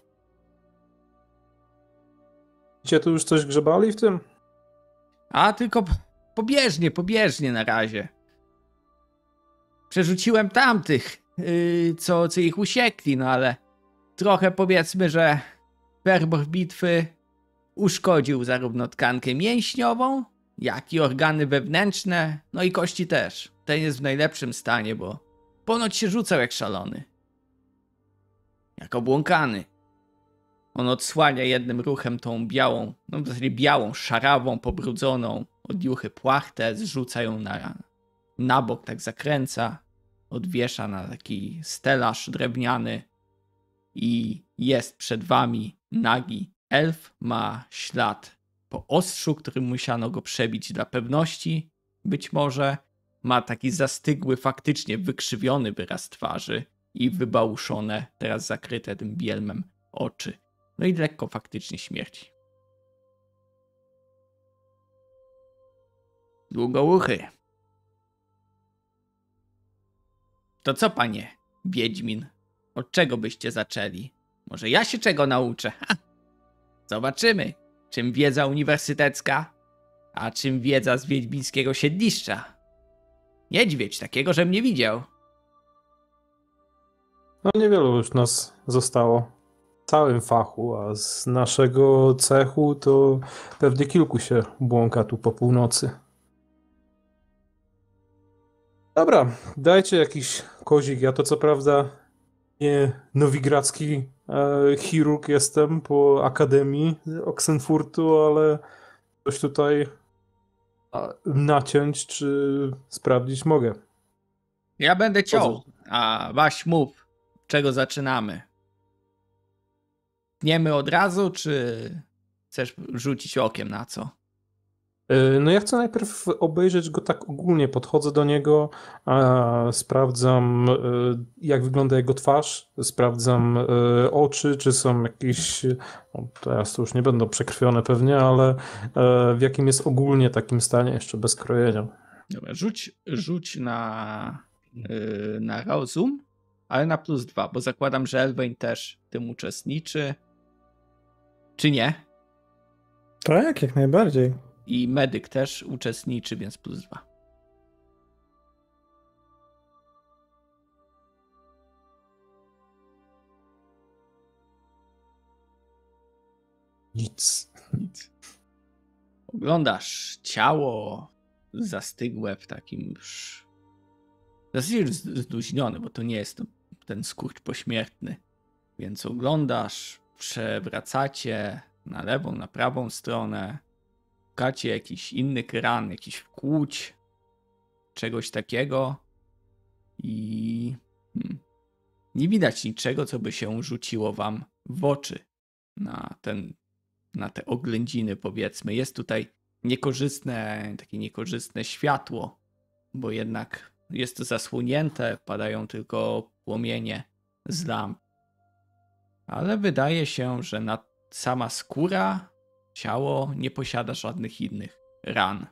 Cię tu już coś grzebali w tym? A tylko pobieżnie na razie. Przerzuciłem tamtych, co ich usiekli, no ale trochę powiedzmy, że fervor bitwy uszkodził zarówno tkankę mięśniową, jak i organy wewnętrzne, no i kości też. Ten jest w najlepszym stanie, bo ponoć się rzucał jak szalony. Jak obłąkany. On odsłania jednym ruchem tą białą, no w zasadzie białą, szarawą, pobrudzoną od juchy płachtę, zrzuca ją na bok, tak zakręca, odwiesza na taki stelaż drewniany i jest przed wami nagi. Elf ma ślad po ostrzu, którym musiano go przebić dla pewności, być może. Ma taki zastygły, faktycznie wykrzywiony wyraz twarzy i wybałuszone, teraz zakryte tym bielmem oczy. No i lekko faktycznie śmierci. Długouchy. To co, panie Wiedźmin? Od czego byście zaczęli? Może ja się czego nauczę? Ha! Zobaczymy, czym wiedza uniwersytecka, a czym wiedza z wiedźmińskiego siedliszcza. Niedźwiedź takiego, żem nie widział. No niewielu już nas zostało w całym fachu, a z naszego cechu to pewnie kilku się błąka tu po północy. Dobra, dajcie jakiś kozik. Ja to co prawda nie nowigradzki chirurg jestem po Akademii Oxenfurtu, ale coś tutaj naciąć czy sprawdzić mogę. Ja będę ciął, a Waś mów, czego zaczynamy. Tniemy od razu, czy chcesz rzucić okiem na co? No ja chcę najpierw obejrzeć go tak ogólnie, podchodzę do niego, sprawdzam jak wygląda jego twarz, sprawdzam oczy, czy są jakieś, no teraz to już nie będą przekrwione pewnie, ale w jakim jest ogólnie takim stanie, jeszcze bez krojenia. Dobra, rzuć na rozum, ale na +2, bo zakładam, że Elwain też w tym uczestniczy. Czy nie? Tak, jak najbardziej. I medyk też uczestniczy, więc +2. Nic. Oglądasz ciało zastygłe w takim już... Zasadzie zluźnione, bo to nie jest ten skurcz pośmiertny. Więc oglądasz, przewracacie na lewą, na prawą stronę, szukacie jakichś innych ran, jakichś wkłuć, czegoś takiego i nie widać niczego, co by się rzuciło wam w oczy na te oględziny, powiedzmy. Jest tutaj takie niekorzystne światło, bo jednak jest to zasłonięte, padają tylko płomienie z lamp. Ale wydaje się, że sama skóra, ciało nie posiada żadnych innych ran.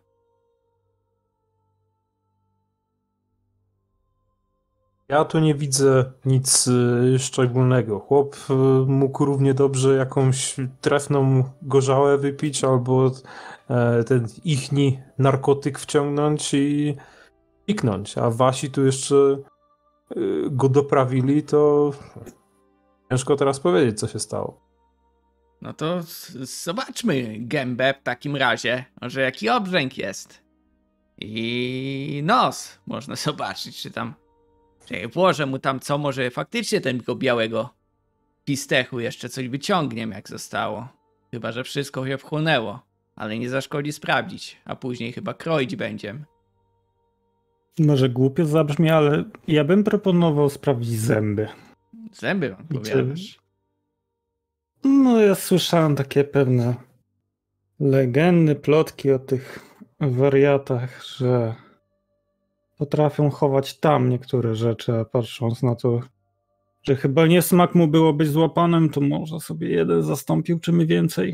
Ja tu nie widzę nic szczególnego. Chłop mógł równie dobrze jakąś trefną gorzałę wypić albo ten ichni narkotyk wciągnąć i piknąć. A wasi tu jeszcze go doprawili, to ciężko teraz powiedzieć, co się stało. No to zobaczmy gębę w takim razie, może jaki obrzęk jest. I nos można zobaczyć, czy tam... Włożę mu tam co, może faktycznie tego białego pistechu jeszcze coś wyciągniemy, jak zostało. Chyba że wszystko się wchłonęło, ale nie zaszkodzi sprawdzić, a później chyba kroić będziemy. Może głupio zabrzmi, ale ja bym proponował sprawdzić zęby. Zęby wam powiadasz. No ja słyszałem takie pewne legendy, plotki o tych wariatach, że potrafią chować tam niektóre rzeczy, a patrząc na to, że chyba nie smak mu było być złapanym, to może sobie jeden zastąpił czym więcej.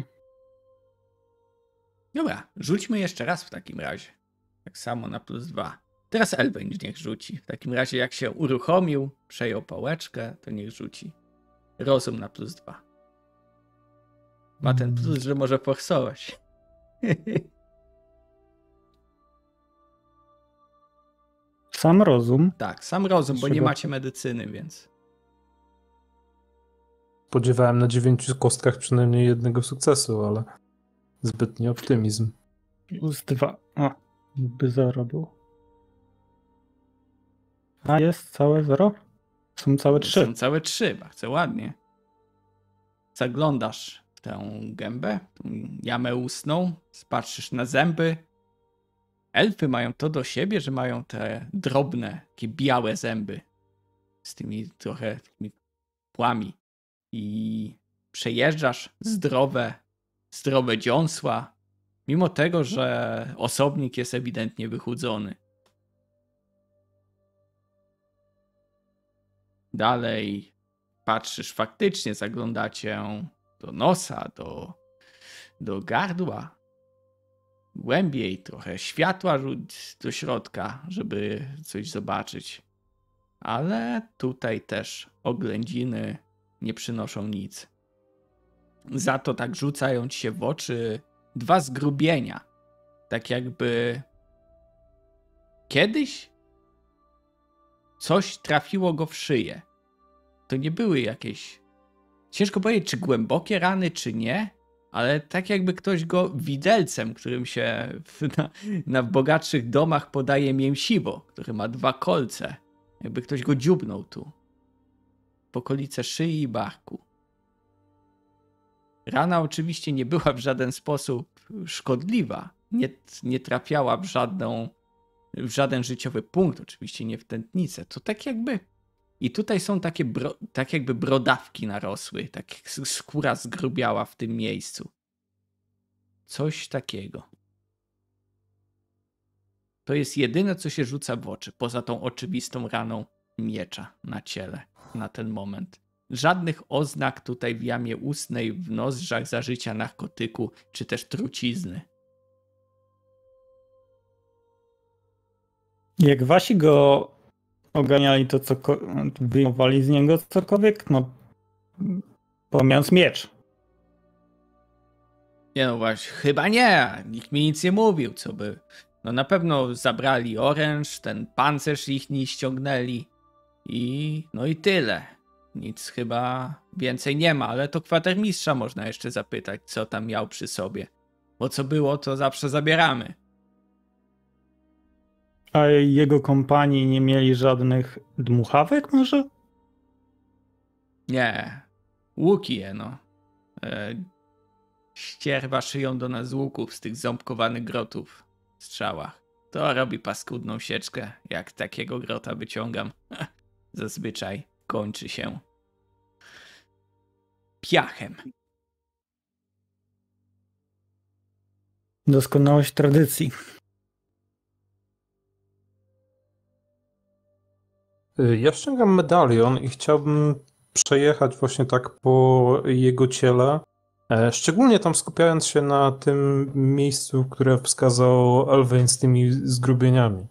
Dobra, rzućmy jeszcze raz w takim razie. Tak samo na +2. Teraz Elwain niech rzuci. W takim razie jak się uruchomił, przejął pałeczkę, to niech rzuci. Rozum na +2. Ma ten plus, że może forsować. Sam rozum. Tak, sam rozum, bo nie macie medycyny, więc... Spodziewałem na 9 kostkach przynajmniej jednego sukcesu, ale zbytni optymizm. +2. A, by 0 był. A jest całe 0? Są całe 3. Są całe 3, bardzo ładnie. Zaglądasz w tę gębę, tą jamę ustną, patrzysz na zęby. Elfy mają to do siebie, że mają te drobne, takie białe zęby z tymi trochę takimi płami. I przejeżdżasz zdrowe dziąsła, mimo tego, że osobnik jest ewidentnie wychudzony. Dalej patrzysz, faktycznie zaglądacie do nosa, do gardła. Głębiej trochę światła rzuć do środka, żeby coś zobaczyć. Ale tutaj też oględziny nie przynoszą nic. Za to tak rzucają ci się w oczy 2 zgrubienia. Tak jakby kiedyś coś trafiło go w szyję. to nie były jakieś... Ciężko powiedzieć, czy głębokie rany, czy nie, ale tak jakby ktoś go widelcem, którym się na bogatszych domach podaje mięsiwo, który ma 2 kolce. Jakby ktoś go dziubnął tu. W okolice szyi i barku. Rana oczywiście nie była w żaden sposób szkodliwa. Nie trafiała w żaden życiowy punkt, oczywiście nie w tętnicę. To tak jakby... I tutaj są takie tak jakby brodawki narosły, tak jak skóra zgrubiała w tym miejscu. Coś takiego. To jest jedyne, co się rzuca w oczy, poza tą oczywistą raną miecza na ciele na ten moment. Żadnych oznak tutaj w jamie ustnej, w nozdrzach zażycia narkotyku, czy też trucizny. Jak wasi go oganiali, to wyjmowali z niego cokolwiek? No, pomijając miecz. Nie no właśnie, chyba nie. Nikt mi nic nie mówił, co by... No na pewno zabrali oręż, ten pancerz ich nie ściągnęli no i tyle. Nic chyba więcej nie ma, ale to kwatermistrza można jeszcze zapytać, co tam miał przy sobie. Bo co było, to zawsze zabieramy. A jego kompanii nie mieli żadnych dmuchawek może? Nie. Łuki no. Ścierwa szyją do nas z łuków z tych ząbkowanych grotów w strzałach. To robi paskudną sieczkę, jak takiego grota wyciągam. Zazwyczaj kończy się piachem. Doskonałość tradycji. Ja ściągam medalion i chciałbym przejechać właśnie tak po jego ciele, szczególnie tam skupiając się na tym miejscu, które wskazał Elwain z tymi zgrubieniami.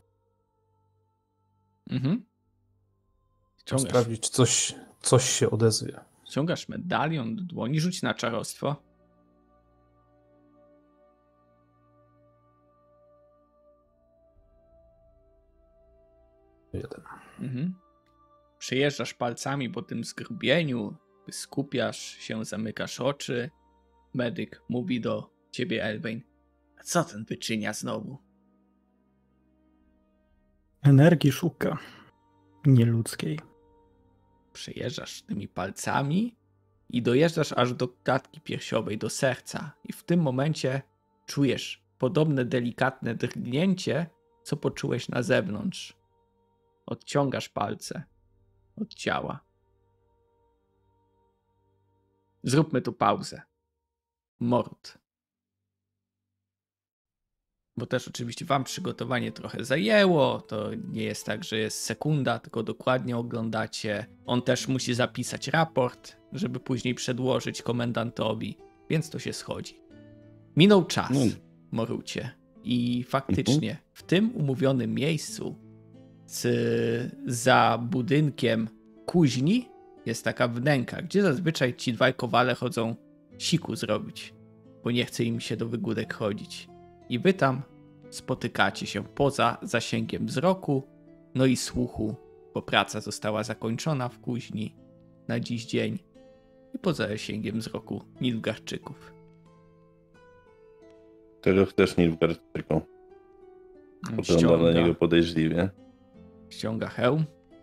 Mhm. Sprawdzić, czy coś się odezwie. Ściągasz medalion do dłoni, rzuć na czarostwo. Jeden. Mhm. Przejeżdżasz palcami po tym zgrubieniu, skupiasz się, zamykasz oczy. Medyk mówi do ciebie, Elwain. A co ten wyczynia znowu? Energii szuka. Nieludzkiej. Przejeżdżasz tymi palcami i dojeżdżasz aż do klatki piersiowej, do serca. I w tym momencie czujesz podobne delikatne drgnięcie, co poczułeś na zewnątrz. Odciągasz palce od ciała. Zróbmy tu pauzę. Mord. Bo też oczywiście wam przygotowanie trochę zajęło. To nie jest tak, że jest sekunda, tylko dokładnie oglądacie. On też musi zapisać raport, żeby później przedłożyć komendantowi. Więc to się schodzi. Minął czas, Morucie. I faktycznie w tym umówionym miejscu za budynkiem kuźni jest taka wnęka, gdzie zazwyczaj ci 2 kowale chodzą siku zrobić, bo nie chce im się do wygódek chodzić. I wy tam spotykacie się poza zasięgiem wzroku, no i słuchu, bo praca została zakończona w kuźni na dziś dzień i poza zasięgiem wzroku Nilfgaardczyków. Tego chcesz Nilfgaardczyku. Poglądam na niego podejrzliwie. Ściąga hełm.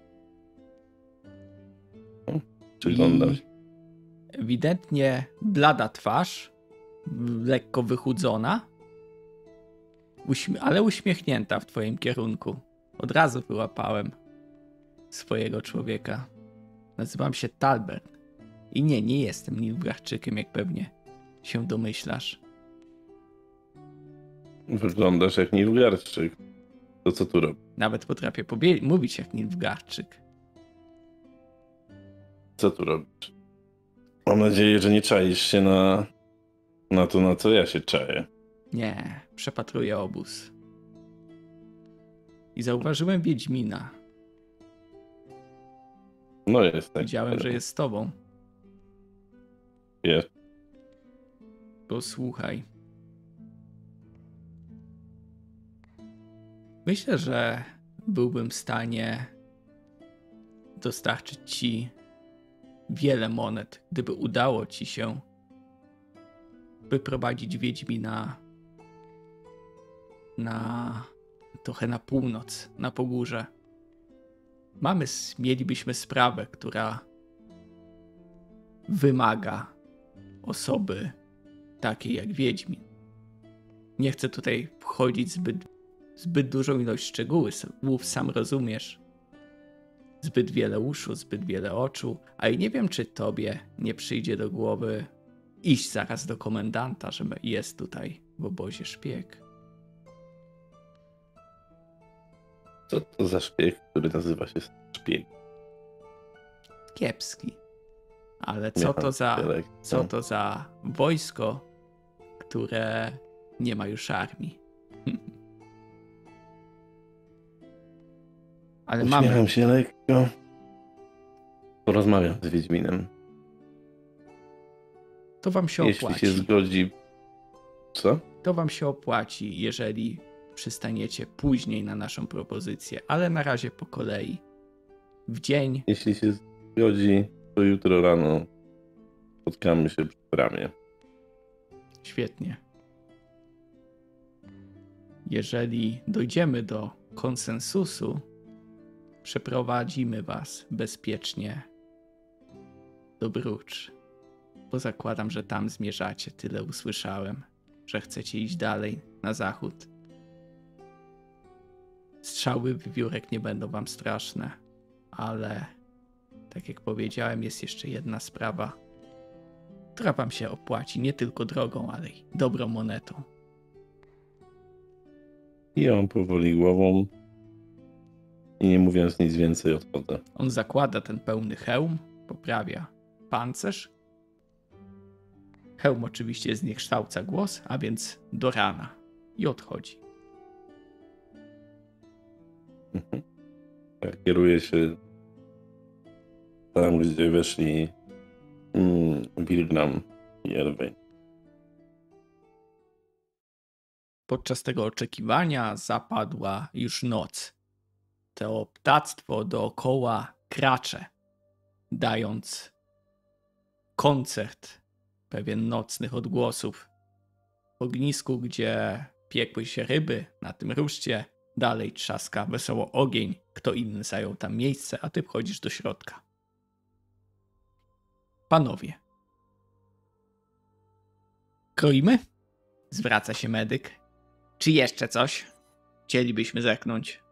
Przyglądam się. Ewidentnie blada twarz, lekko wychudzona, ale uśmiechnięta w twoim kierunku. Od razu wyłapałem swojego człowieka. Nazywam się Talbert. I nie jestem Nilfgaardczykiem, jak pewnie się domyślasz. Wyglądasz jak Nilfgaardczyk. To co tu robisz? Nawet potrafię mówić jak Nilfgaardczyk. Co tu robisz? Mam nadzieję, że nie czaisz się na to, na co ja się czaję. Nie, przepatruję obóz. I zauważyłem Wiedźmina. No jest tak. Widziałem, że jest z tobą. Jest. Posłuchaj. Myślę, że byłbym w stanie dostarczyć ci wiele monet, gdyby udało ci się wyprowadzić Wiedźmina trochę na północ, na pogórze. Mielibyśmy sprawę, która wymaga osoby takiej jak Wiedźmin. Nie chcę tutaj wchodzić zbyt dużą ilość szczegółów, sam rozumiesz. Zbyt wiele uszu, zbyt wiele oczu, a i nie wiem, czy tobie nie przyjdzie do głowy iść zaraz do komendanta, że jest tutaj w obozie szpieg. Co to za szpieg, który nazywa się szpieg? Kiepski. Ale co to za wojsko, które nie ma już armii? Ale Uśmiecham się lekko. Porozmawiam z Wiedźminem. To wam się opłaci. Jeśli się zgodzi... Co? To wam się opłaci, jeżeli przystaniecie później na naszą propozycję, ale na razie po kolei. W dzień... Jeśli się zgodzi, to jutro rano spotkamy się przy bramie. Świetnie. Jeżeli dojdziemy do konsensusu, przeprowadzimy was bezpiecznie do Brucz. Bo zakładam, że tam zmierzacie. Tyle usłyszałem, że chcecie iść dalej na zachód. Strzały wiewiórek nie będą wam straszne, ale tak jak powiedziałem, jest jeszcze jedna sprawa, która wam się opłaci nie tylko drogą, ale i dobrą monetą. I ja mam powoli głową i nie mówiąc nic więcej odchodzę. On zakłada ten pełny hełm, poprawia pancerz. Hełm oczywiście zniekształca głos, a więc do rana i odchodzi. Kieruję się tam, gdzie weszli Wilgram i Erwin. Podczas tego oczekiwania zapadła już noc. To ptactwo dookoła kracze, dając koncert pewien nocnych odgłosów. W ognisku, gdzie piekły się ryby, na tym ruszcie, dalej trzaska wesoło ogień. Kto inny zajął tam miejsce, a ty wchodzisz do środka. Panowie. Kroimy? Zwraca się medyk. Czy jeszcze coś? Chcielibyśmy zerknąć.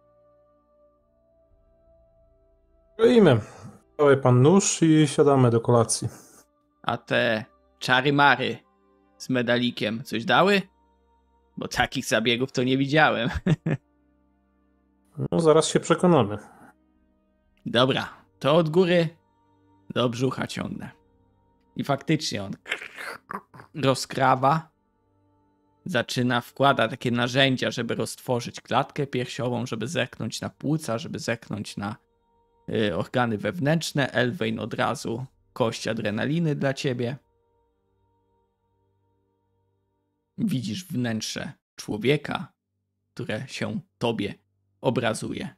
Kroimy. Dawaj pan nóż i siadamy do kolacji. A te czary-mary z medalikiem coś dały? Bo takich zabiegów to nie widziałem. No zaraz się przekonamy. Dobra, to od góry do brzucha ciągnę. I faktycznie on rozkrawa, wkłada takie narzędzia, żeby roztworzyć klatkę piersiową, żeby zerknąć na płuca, żeby zerknąć na organy wewnętrzne. Elwain od razu kość adrenaliny dla ciebie. Widzisz wnętrze człowieka, które się tobie obrazuje.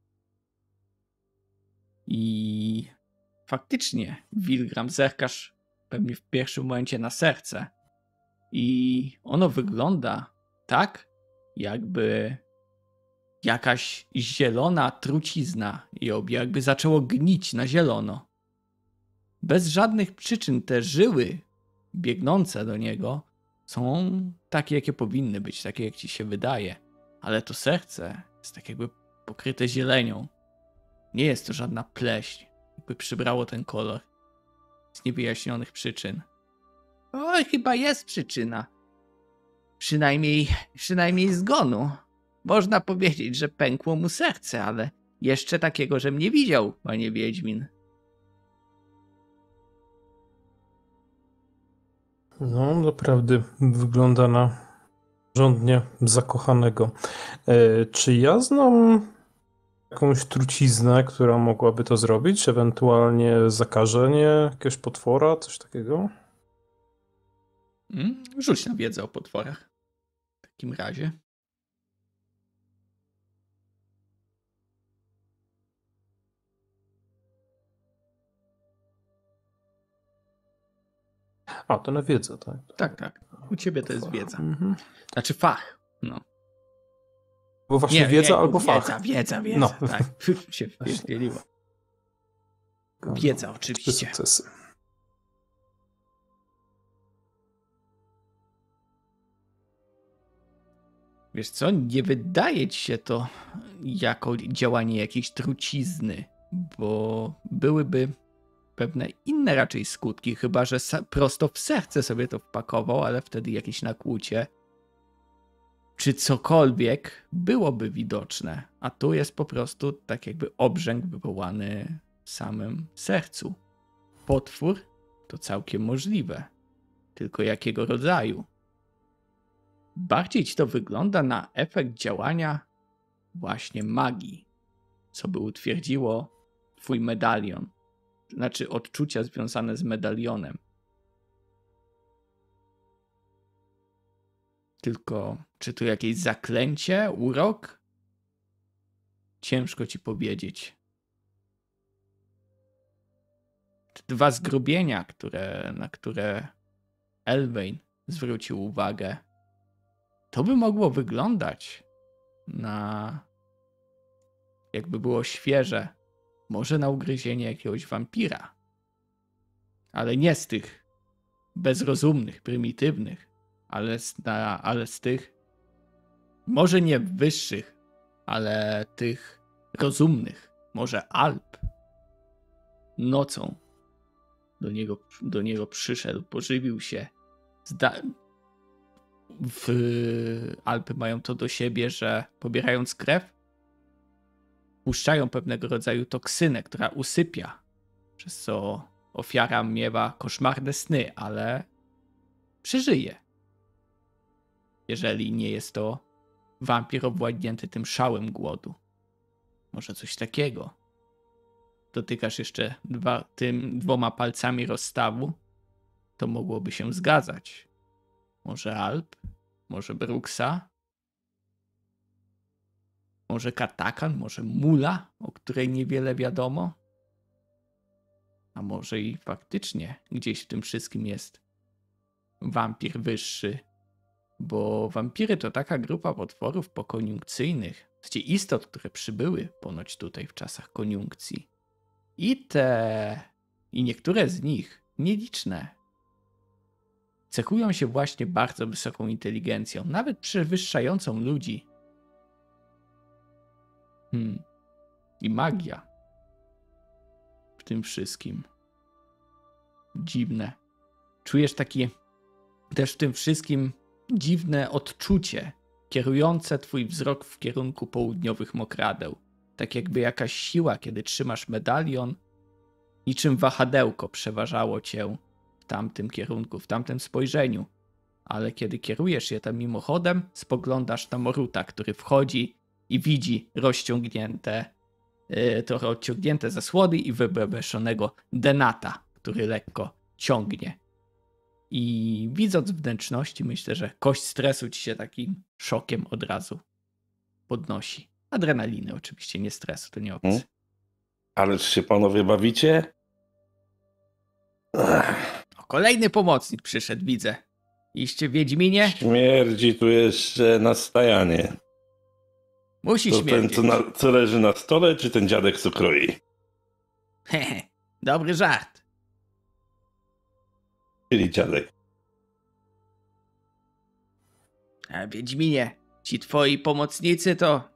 I faktycznie, Wilgram, zerkasz pewnie w pierwszym momencie na serce. I ono wygląda tak, jakby jakaś zielona trucizna jakby zaczęło gnić na zielono. Bez żadnych przyczyn te żyły biegnące do niego są takie, jakie powinny być, takie, jak ci się wydaje. Ale to serce jest tak jakby pokryte zielenią. Nie jest to żadna pleśń, jakby przybrało ten kolor. Z niewyjaśnionych przyczyn. Oj, chyba jest przyczyna. Przynajmniej zgonu. Można powiedzieć, że pękło mu serce, ale jeszcze takiego, żem nie widział, panie Wiedźmin. No, doprawdy wygląda na porządnie zakochanego. Czy ja znam jakąś truciznę, która mogłaby to zrobić? Ewentualnie zakażenie jakiegoś potwora, coś takiego? Rzuć na wiedzę o potworach. W takim razie. A, to na wiedzę, tak? Tak. U ciebie to jest wiedza. Mhm. Znaczy fach. No. Bo właśnie wiedza albo fach. Wiedza. No. Tak, się wpieliło. Wiedza, Trzy oczywiście. sukcesy. Wiesz co, nie wydaje ci się to jako działanie jakiejś trucizny, bo byłyby pewne inne raczej skutki, chyba że prosto w serce sobie to wpakował, ale wtedy jakieś nakłucie czy cokolwiek byłoby widoczne, a tu jest po prostu tak jakby obrzęk wywołany w samym sercu. Potwór to całkiem możliwe, tylko jakiego rodzaju? Bardziej ci to wygląda na efekt działania właśnie magii, co by utwierdziło twój medalion, znaczy odczucia związane z medalionem. Tylko czy tu jakieś zaklęcie, urok? Ciężko ci powiedzieć. Dwa zgrubienia, na które Elwain zwrócił uwagę, to by mogło wyglądać na, jakby było świeże, może na ugryzienie jakiegoś wampira. Ale nie z tych bezrozumnych, prymitywnych, ale z tych, może nie wyższych, ale tych rozumnych. Może Alp nocą do niego przyszedł, pożywił się. Alpy mają to do siebie, że pobierając krew, puszczają pewnego rodzaju toksynę, która usypia, przez co ofiara miewa koszmarne sny, ale przeżyje. Jeżeli nie jest to wampir obwładnięty tym szałem głodu. Może coś takiego. Dotykasz jeszcze tym 2 palcami rozstawu, to mogłoby się zgadzać. Może Alp? Może Bruxa? Może Katakan? Może Mula, o której niewiele wiadomo? A może i faktycznie gdzieś w tym wszystkim jest wampir wyższy, bo wampiry to taka grupa potworów pokoniunkcyjnych, właściwie istot, które przybyły ponoć tutaj w czasach koniunkcji. I niektóre z nich, nieliczne, cechują się właśnie bardzo wysoką inteligencją, nawet przewyższającą ludzi. I magia w tym wszystkim. Dziwne. Czujesz takie też w tym wszystkim dziwne odczucie, kierujące twój wzrok w kierunku południowych mokradeł. Tak jakby jakaś siła, kiedy trzymasz medalion, niczym wahadełko przeważało cię w tamtym kierunku, w tamtym spojrzeniu. Ale kiedy kierujesz je tam mimochodem, spoglądasz na Moruta, który wchodzi i widzi trochę odciągnięte zasłony i wybebeszonego Denata, który lekko ciągnie. I widząc wnętrzności, myślę, że kość stresu ci się takim szokiem od razu podnosi. Adrenaliny oczywiście, nie stresu, to nie obcy. Ale czy się panowie bawicie? O, kolejny pomocnik przyszedł, widzę. Iście Wiedźminie? Śmierdzi tu jeszcze na stajanie. Musi To ten, śmierdzieć. co leży na stole, czy ten dziadek, co kroi? Hehe, dobry żart. Czyli dziadek. A Wiedźminie, ci twoi pomocnicy to...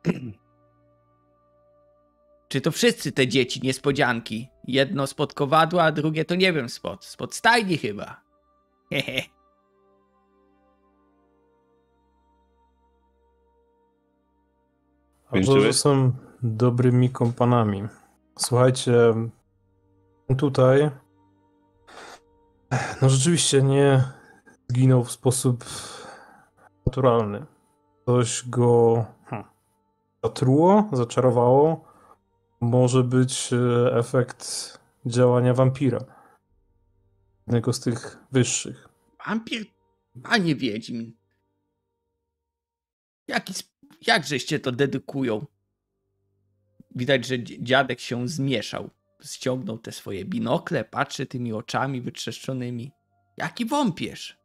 Czy to wszyscy te dzieci niespodzianki? Jedno spod kowadła, a drugie to nie wiem spod stajni chyba. Hehe. Może są dobrymi kompanami. Słuchajcie, tutaj no rzeczywiście nie zginął w sposób naturalny. Coś go zatruło, zaczarowało. Może być efekt działania wampira. Jednego z tych wyższych. Wampir? Panie Wiedźmin. Jakżeście to dedykują? Widać, że dziadek się zmieszał. Ściągnął te swoje binokle, patrzy tymi oczami wytrzeszczonymi. Jaki wąpierz?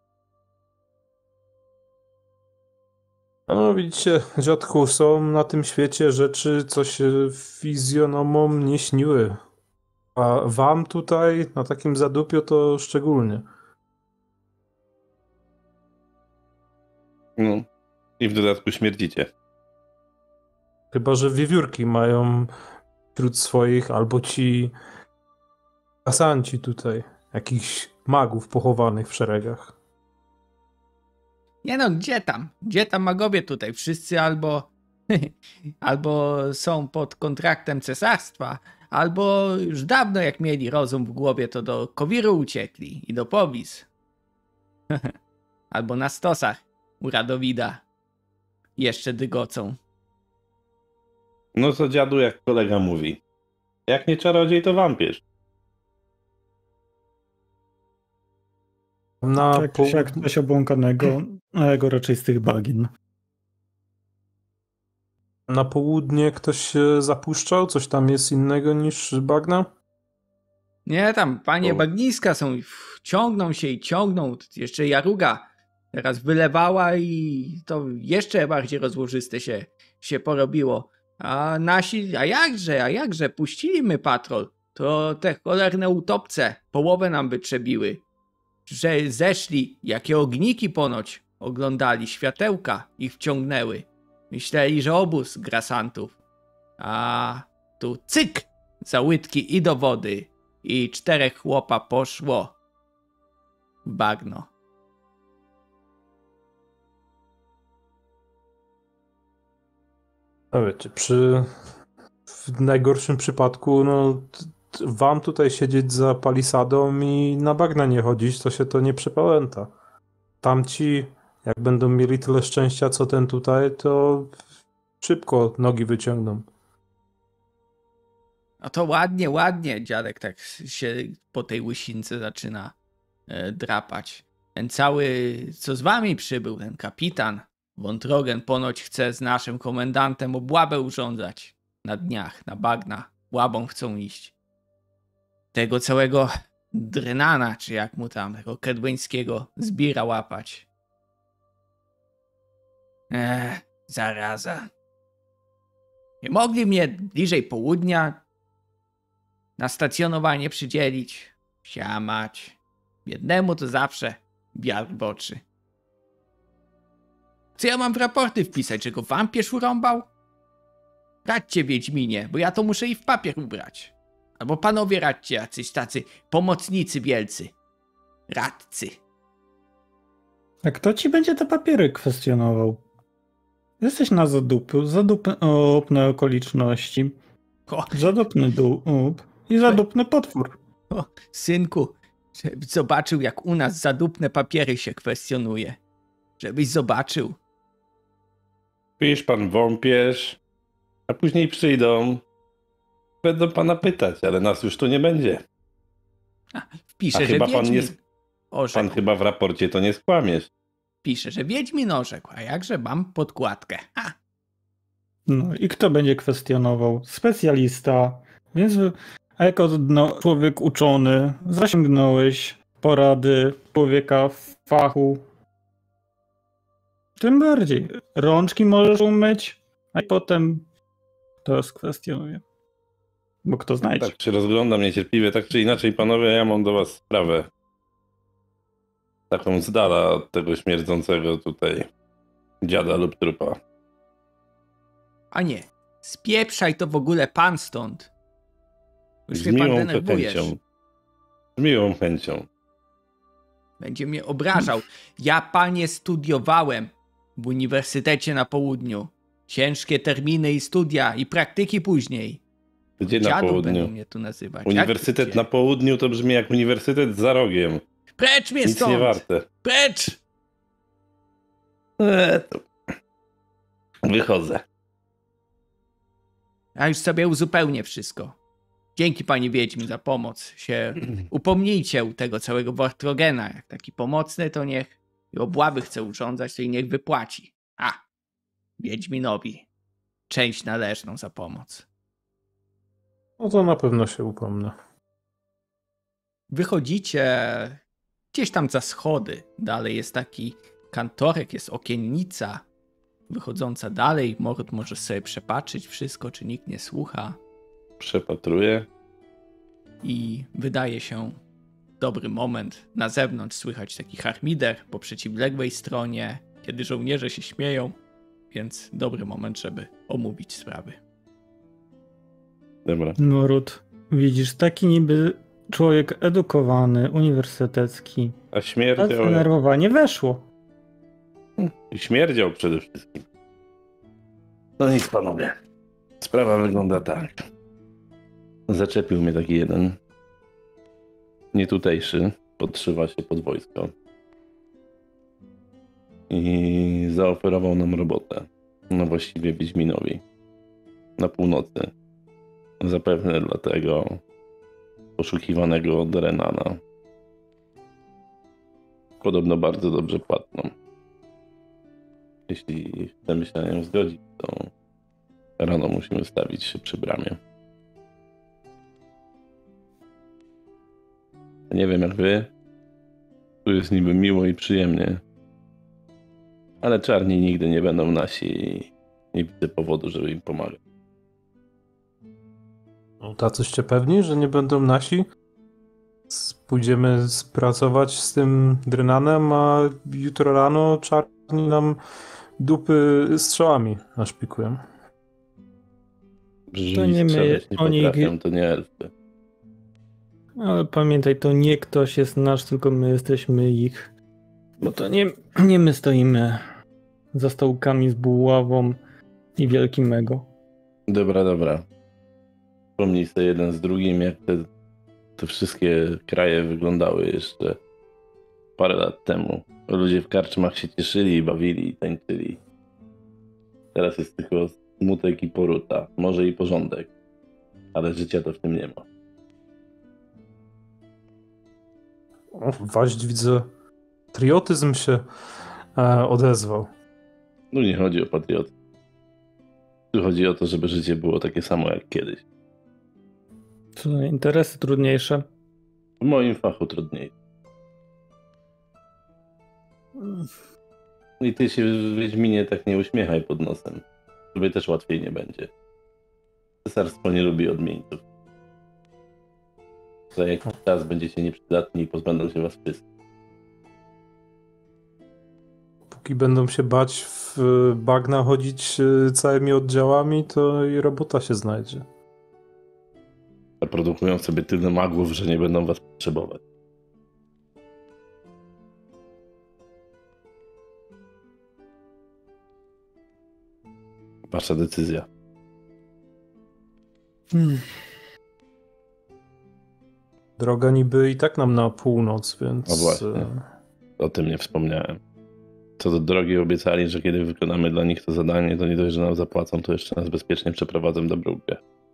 No widzicie, dziadku, są na tym świecie rzeczy, co się fizjonomom nie śniły. A wam tutaj, na takim zadupiu, to szczególnie. No. I w dodatku śmierdzicie. Chyba że wiewiórki mają wśród swoich, albo ci asanci tutaj, jakichś magów pochowanych w szeregach. Nie no, gdzie tam? Gdzie tam magowie tutaj? Wszyscy albo albo są pod kontraktem cesarstwa, albo już dawno jak mieli rozum w głowie, to do Kowiru uciekli i do Powis. Albo na stosach u Radowida jeszcze dygocą. No co dziadu, jak kolega mówi. Jak nie czarodziej, to wampierz. Na Tak, jak coś obłąkanego, a jego raczej z tych bagien. Na południe ktoś się zapuszczał? Coś tam jest innego niż bagna? Nie, tam panie O. bagniska są, ciągną się i ciągną. Jeszcze Jaruga teraz wylewała i to jeszcze bardziej rozłożyste się porobiło. A nasi, a jakże, puścili my patrol. To te cholerne utopce połowę nam wytrzebiły. Że zeszli, jakie ogniki ponoć oglądali, światełka ich wciągnęły. Myśleli, że obóz grasantów. A tu cyk, za łydki i do wody. I 4 chłopa poszło w bagno. No wiecie, w najgorszym przypadku, no wam tutaj siedzieć za palisadą i na bagna nie chodzić, to się to nie przepałęta. Tamci, jak będą mieli tyle szczęścia, co ten tutaj, to szybko nogi wyciągną. No to ładnie, ładnie. Dziadek tak się po tej łysince zaczyna drapać. Ten cały, co z wami przybył, ten kapitan von Trogen ponoć chce z naszym komendantem obławę urządzać. Na dniach, na bagna. Łabą chcą iść. Tego całego Drenana, czy jak mu tam, tego kedweńskiego zbira łapać. Zaraza. Nie mogli mnie bliżej południa na stacjonowanie przydzielić. Siamać. Biednemu to zawsze wiatr w oczy. Co ja mam w raporty wpisać, że go wampierz urąbał? Radźcie, Wiedźminie, bo ja to muszę i w papier ubrać. Albo panowie radźcie, jacyś tacy pomocnicy wielcy. Radcy. A kto ci będzie te papiery kwestionował? Jesteś na zadupiu, zadupne okoliczności, O, zadupny dup i zadupny potwór. synku, żebyś zobaczył, jak u nas zadupne papiery się kwestionuje. Żebyś zobaczył. Pisz pan wąpierz, a później przyjdą. Będą pana pytać, ale nas już tu nie będzie. Wpiszę, A że chyba pan Wiedźmin nie- orzekł. Pan chyba w raporcie to nie skłamiesz. Pisze, że Wiedźmin orzekł, a jakże mam podkładkę. No i kto będzie kwestionował? Specjalista. Więc a jako człowiek uczony zasięgnąłeś porady człowieka w fachu. Tym bardziej. Rączki możesz umyć, a potem to skwestionuje. Bo kto znajdzie. Tak się rozglądam niecierpliwie, tak czy inaczej, panowie, ja mam do was sprawę. Taką z dala od tego śmierdzącego tutaj dziada lub trupa. A nie, spieprzaj to w ogóle pan stąd. Już Z mnie pan miłą denerwujesz. chęcią. Z miłą chęcią. Będzie mnie obrażał. Ja, panie, studiowałem w uniwersytecie na południu. Ciężkie terminy i studia i praktyki później. Gdzie na Dziadu będą południu? mnie tu nazywać. Uniwersytet Jak na gdzie? południu to brzmi jak uniwersytet za rogiem. Precz mnie Nic stąd! nie warte. Precz! To... Wychodzę. A już sobie uzupełnię wszystko. Dzięki, panie Wiedźmin, za pomoc. Się upomnijcie u tego całego Wartrogena. Jak taki pomocny, to niech i obławy chce urządzać, to i niech wypłaci. A, Wiedźminowi część należną za pomoc. No to na pewno się upomnę. Wychodzicie Gdzieś tam za schody dalej jest taki kantorek, jest okiennica wychodząca dalej. Morut może sobie przepatrzyć wszystko, czy nikt nie słucha. Przepatruję. I wydaje się dobry moment. Na zewnątrz słychać taki harmider po przeciwległej stronie, kiedy żołnierze się śmieją, więc dobry moment, żeby omówić sprawy. Dobra. Morut, widzisz, taki niby człowiek edukowany, uniwersytecki. A A śmierdział. zdenerwowanie weszło. I śmierdział przede wszystkim. No nic, panowie. Sprawa wygląda tak. Zaczepił mnie taki jeden nietutejszy, podszywa się pod wojsko i zaoferował nam robotę, no właściwie Wiedźminowi, na północy. Zapewne dla tego poszukiwanego Drenana. Podobno bardzo dobrze płatną. Jeśli chcemy się na nią zgodzić, to rano musimy stawić się przy bramie. Nie wiem jak wy, tu jest niby miło i przyjemnie, ale czarni nigdy nie będą nasi i nie widzę powodu, żeby im pomagać. No, tacyście pewni, że nie będą nasi? Pójdziemy pracować z tym Drenanem, a jutro rano czarni nam dupy strzałami naszpikują. To nie my, Strzelać nie oni- potrafią, to nie elfy. Ale pamiętaj, to nie ktoś jest nasz, tylko my jesteśmy ich. Bo to nie my stoimy za stołkami z buławą i wielkim ego. Dobra. Wspomnij sobie jeden z drugim, jak te wszystkie kraje wyglądały jeszcze parę lat temu. Ludzie w karczmach się cieszyli, i bawili i tańczyli. Teraz jest tylko smutek i poruta, może i porządek, ale życia to w tym nie ma. O, Waść widzę, patriotyzm się odezwał. No nie chodzi o patriotyzm. Tu chodzi o to, żeby życie było takie samo jak kiedyś. Co, interesy trudniejsze? W moim fachu trudniej. I ty się, Wiedźminie, tak nie uśmiechaj pod nosem. Tobie też łatwiej nie będzie. Cesarstwo nie lubi odmieńców. Za jakiś czas będziecie nieprzydatni i pozbędą się was wszyscy. Póki będą się bać w bagna chodzić całymi oddziałami, to i robota się znajdzie. Zaprodukują sobie tyle magów, że nie będą was potrzebować. Wasza decyzja. Droga niby i tak nam na północ, więc... No właśnie. O tym nie wspomniałem. Co do drogi, obiecali, że kiedy wykonamy dla nich to zadanie, to nie dość, że nam zapłacą, to jeszcze nas bezpiecznie przeprowadzą do Brugge.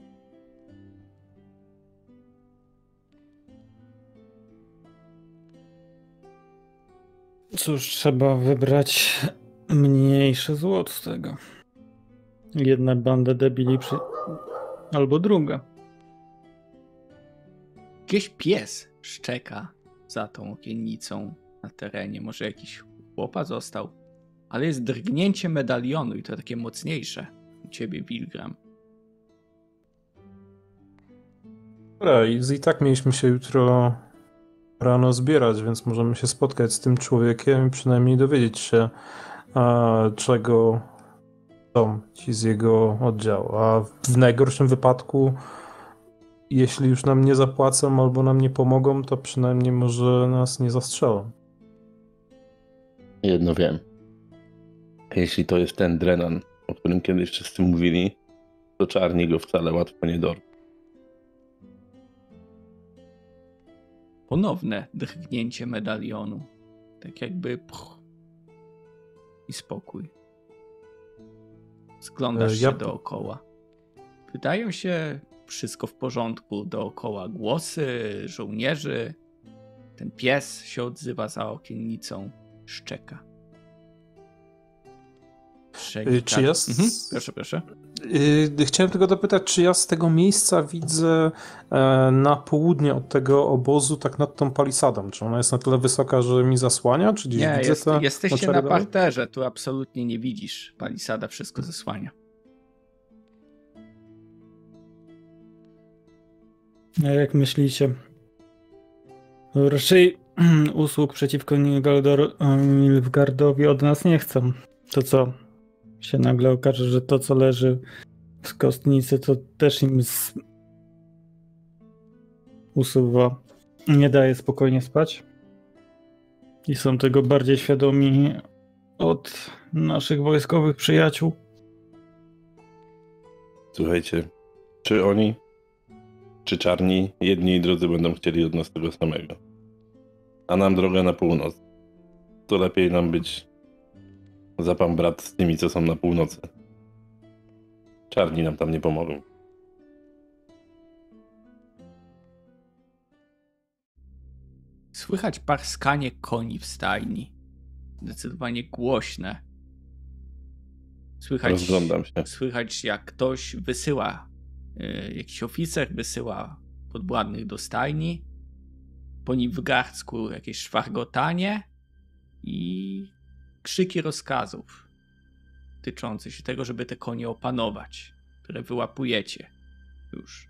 Cóż, trzeba wybrać mniejsze zło z tego. Jedna banda debili albo druga. Jakiś pies szczeka za tą okiennicą na terenie. Może jakiś chłopa został. Ale jest drgnięcie medalionu i to takie mocniejsze. U ciebie, Wilgram. Dobra, i tak mieliśmy się jutro rano zbierać, więc możemy się spotkać z tym człowiekiem i przynajmniej dowiedzieć się, czego są ci z jego oddziału. A w najgorszym wypadku, jeśli już nam nie zapłacą albo nam nie pomogą, to przynajmniej może nas nie zastrzelą. Jedno wiem. Jeśli to jest ten Drenan, o którym kiedyś wszyscy mówili, to czarni go wcale łatwo nie dorwą. Ponowne drgnięcie medalionu. Tak jakby i spokój. Zglądasz się dookoła. Wydają się wszystko w porządku dookoła. Głosy żołnierzy. Ten pies się odzywa za okiennicą. Szczeka. Czy ja... Proszę. Chciałem tylko dopytać, czy ja z tego miejsca widzę na południe od tego obozu, tak nad tą palisadą? Czy ona jest na tyle wysoka, że mi zasłania? Czy gdzieś Nie, widzę te jesteście obszary na dalej? parterze, tu absolutnie nie widzisz. Palisada wszystko zasłania. A jak myślicie? No raczej usług przeciwko Nilfgaardowi od nas nie chcą. To co? Się nagle okaże, że to co leży w kostnicy to też im usuwa. Nie daje spokojnie spać. I są tego bardziej świadomi od naszych wojskowych przyjaciół. Słuchajcie, czy oni, czy czarni, jedni i drudzy będą chcieli od nas tego samego. A nam droga na północ. To lepiej nam być za pan brat z tymi, co są na północy. Czarni nam tam nie pomogą. Słychać parskanie koni w stajni. Zdecydowanie głośne. Rozglądam się. Słychać, jak ktoś wysyła, jakiś oficer wysyła podwładnych do stajni. Po nilfgaardzku jakieś szwargotanie i krzyki rozkazów tyczące się tego, żeby te konie opanować, które wyłapujecie już.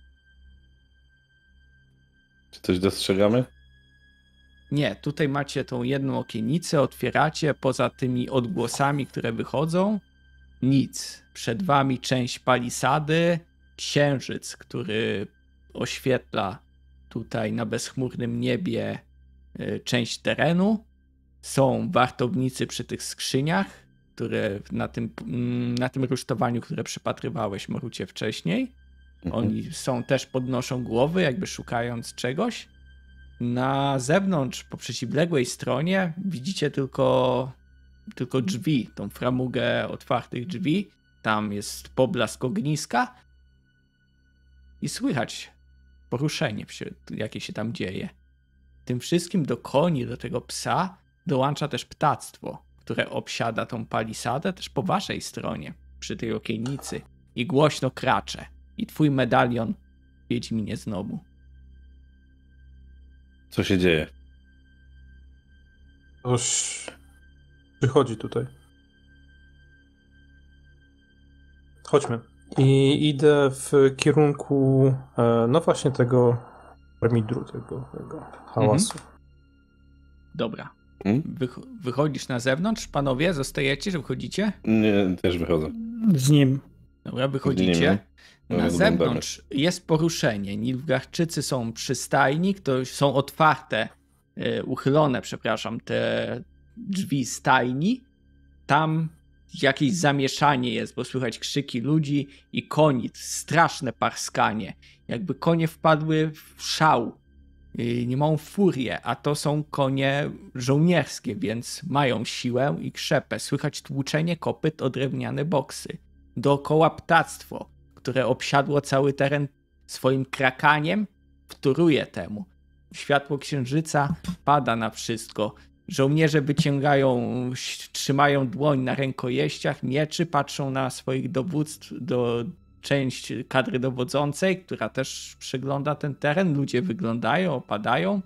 Czy coś dostrzegamy? Nie, tutaj macie tą jedną okienicę, otwieracie, poza tymi odgłosami, które wychodzą, nic. Przed wami część palisady, księżyc, który oświetla tutaj na bezchmurnym niebie część terenu. Są wartownicy przy tych skrzyniach, które na tym rusztowaniu, które przypatrywałeś, Morucie, wcześniej. Oni też podnoszą głowy, jakby szukając czegoś. Na zewnątrz, po przeciwległej stronie, widzicie tylko drzwi, tą framugę otwartych drzwi. Tam jest poblask ogniska i słychać poruszenie, jakie się tam dzieje. Tym wszystkim do koni, do tego psa dołącza też ptactwo, które obsiada tą palisadę też po waszej stronie, przy tej okiennicy i głośno kracze. I twój medalion, Wiedźminie, znowu. Co się dzieje? Ktoś przychodzi tutaj. Chodźmy. I idę w kierunku, no właśnie tego termidru, tego hałasu. Dobra. Wychodzisz na zewnątrz, panowie? Zostajecie, że wychodzicie? Nie, też wychodzę. Z nim. Dobra, wychodzicie. No, Na zewnątrz jest poruszenie. Nilfgaardczycy są przy stajni, są otwarte, uchylone, przepraszam, te drzwi stajni. Tam jakieś zamieszanie jest, bo słychać krzyki ludzi i koni, straszne parskanie. Jakby konie wpadły w szał, niemałą furię, a to są konie żołnierskie, więc mają siłę i krzepę. Słychać tłuczenie kopyt o drewniane boksy. Dookoła ptactwo, które obsiadło cały teren swoim krakaniem, wtóruje temu. Światło księżyca pada na wszystko. Żołnierze trzymają dłoń na rękojeściach mieczy, patrzą na swoich dowódców, część kadry dowodzącej, która też przegląda ten teren. Ludzie wyglądają, opadają.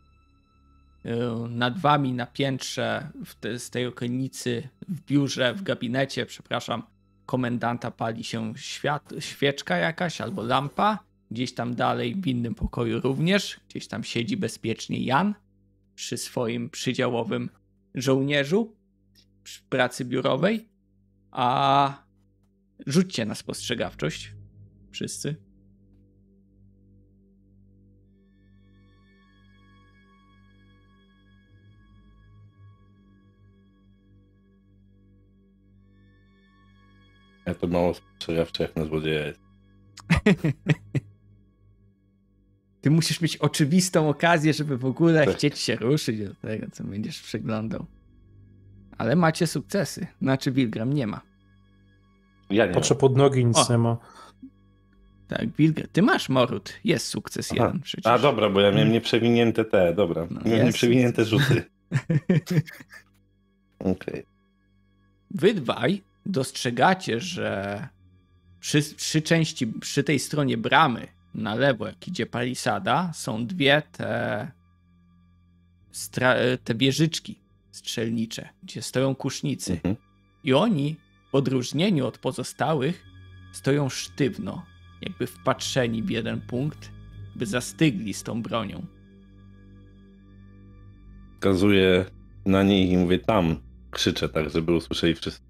Nad wami na piętrze, z tej okolicy, w biurze, w gabinecie, przepraszam, komendanta pali się świeczka jakaś albo lampa. Gdzieś tam dalej w innym pokoju również. Gdzieś tam siedzi bezpiecznie Jan przy swoim przydziałowym żołnierzu przy pracy biurowej. A rzućcie na spostrzegawczość. Wszyscy. Ja to mało spostrzegawcze jak na złodzieja jest. Ty musisz mieć oczywistą okazję, żeby w ogóle chcieć się ruszyć do tego, co będziesz przeglądał. Ale macie sukcesy. Znaczy Wilgram nie ma. Ja nie. Patrzę pod nogi, nic nie ma. Tak, Wilgram. Ty masz, Morut. Jest sukces jeden przecież. A dobra, bo ja miałem nieprzewinięte dobra. Miałem nieprzewinięte rzuty. Okej. Wy dwaj dostrzegacie, że Przy części, przy tej stronie bramy na lewo, jak idzie palisada, są dwie te wieżyczki strzelnicze, gdzie stoją kusznicy. I oni, w odróżnieniu od pozostałych, stoją sztywno, jakby wpatrzeni w jeden punkt, by zastygli z tą bronią. Wskazuję na nich i mówię tam. Krzyczę tak, żeby usłyszeli wszyscy.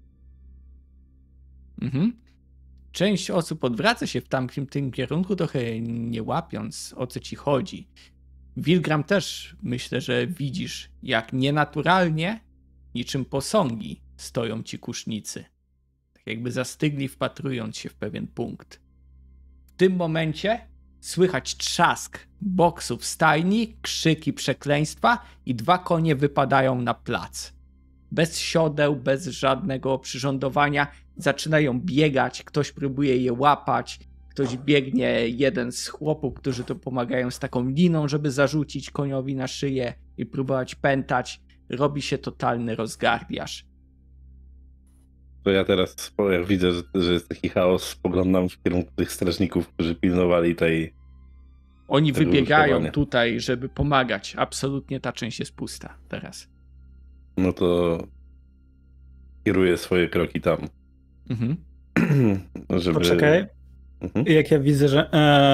Część osób odwraca się w tym kierunku, trochę nie łapiąc, o co ci chodzi. Wilgram też myślę, że widzisz, jak nienaturalnie, niczym posągi, stoją ci kusznicy. Tak jakby zastygli, wpatrując się w pewien punkt. W tym momencie słychać trzask boksów stajni, krzyki przekleństwa i 2 konie wypadają na plac. Bez siodeł, bez żadnego przyrządowania zaczynają biegać, ktoś próbuje je łapać, ktoś biegnie, jeden z chłopów, którzy to pomagają z taką liną, żeby zarzucić koniowi na szyję i próbować pętać. Robi się totalny rozgardiaż. To ja teraz, jak widzę, że jest taki chaos, spoglądam w kierunku tych strażników, którzy pilnowali tej... Oni wybiegają tutaj, żeby pomagać. Absolutnie ta część jest pusta teraz. No to kieruję swoje kroki tam. Żeby... Poczekaj. Jak ja widzę, że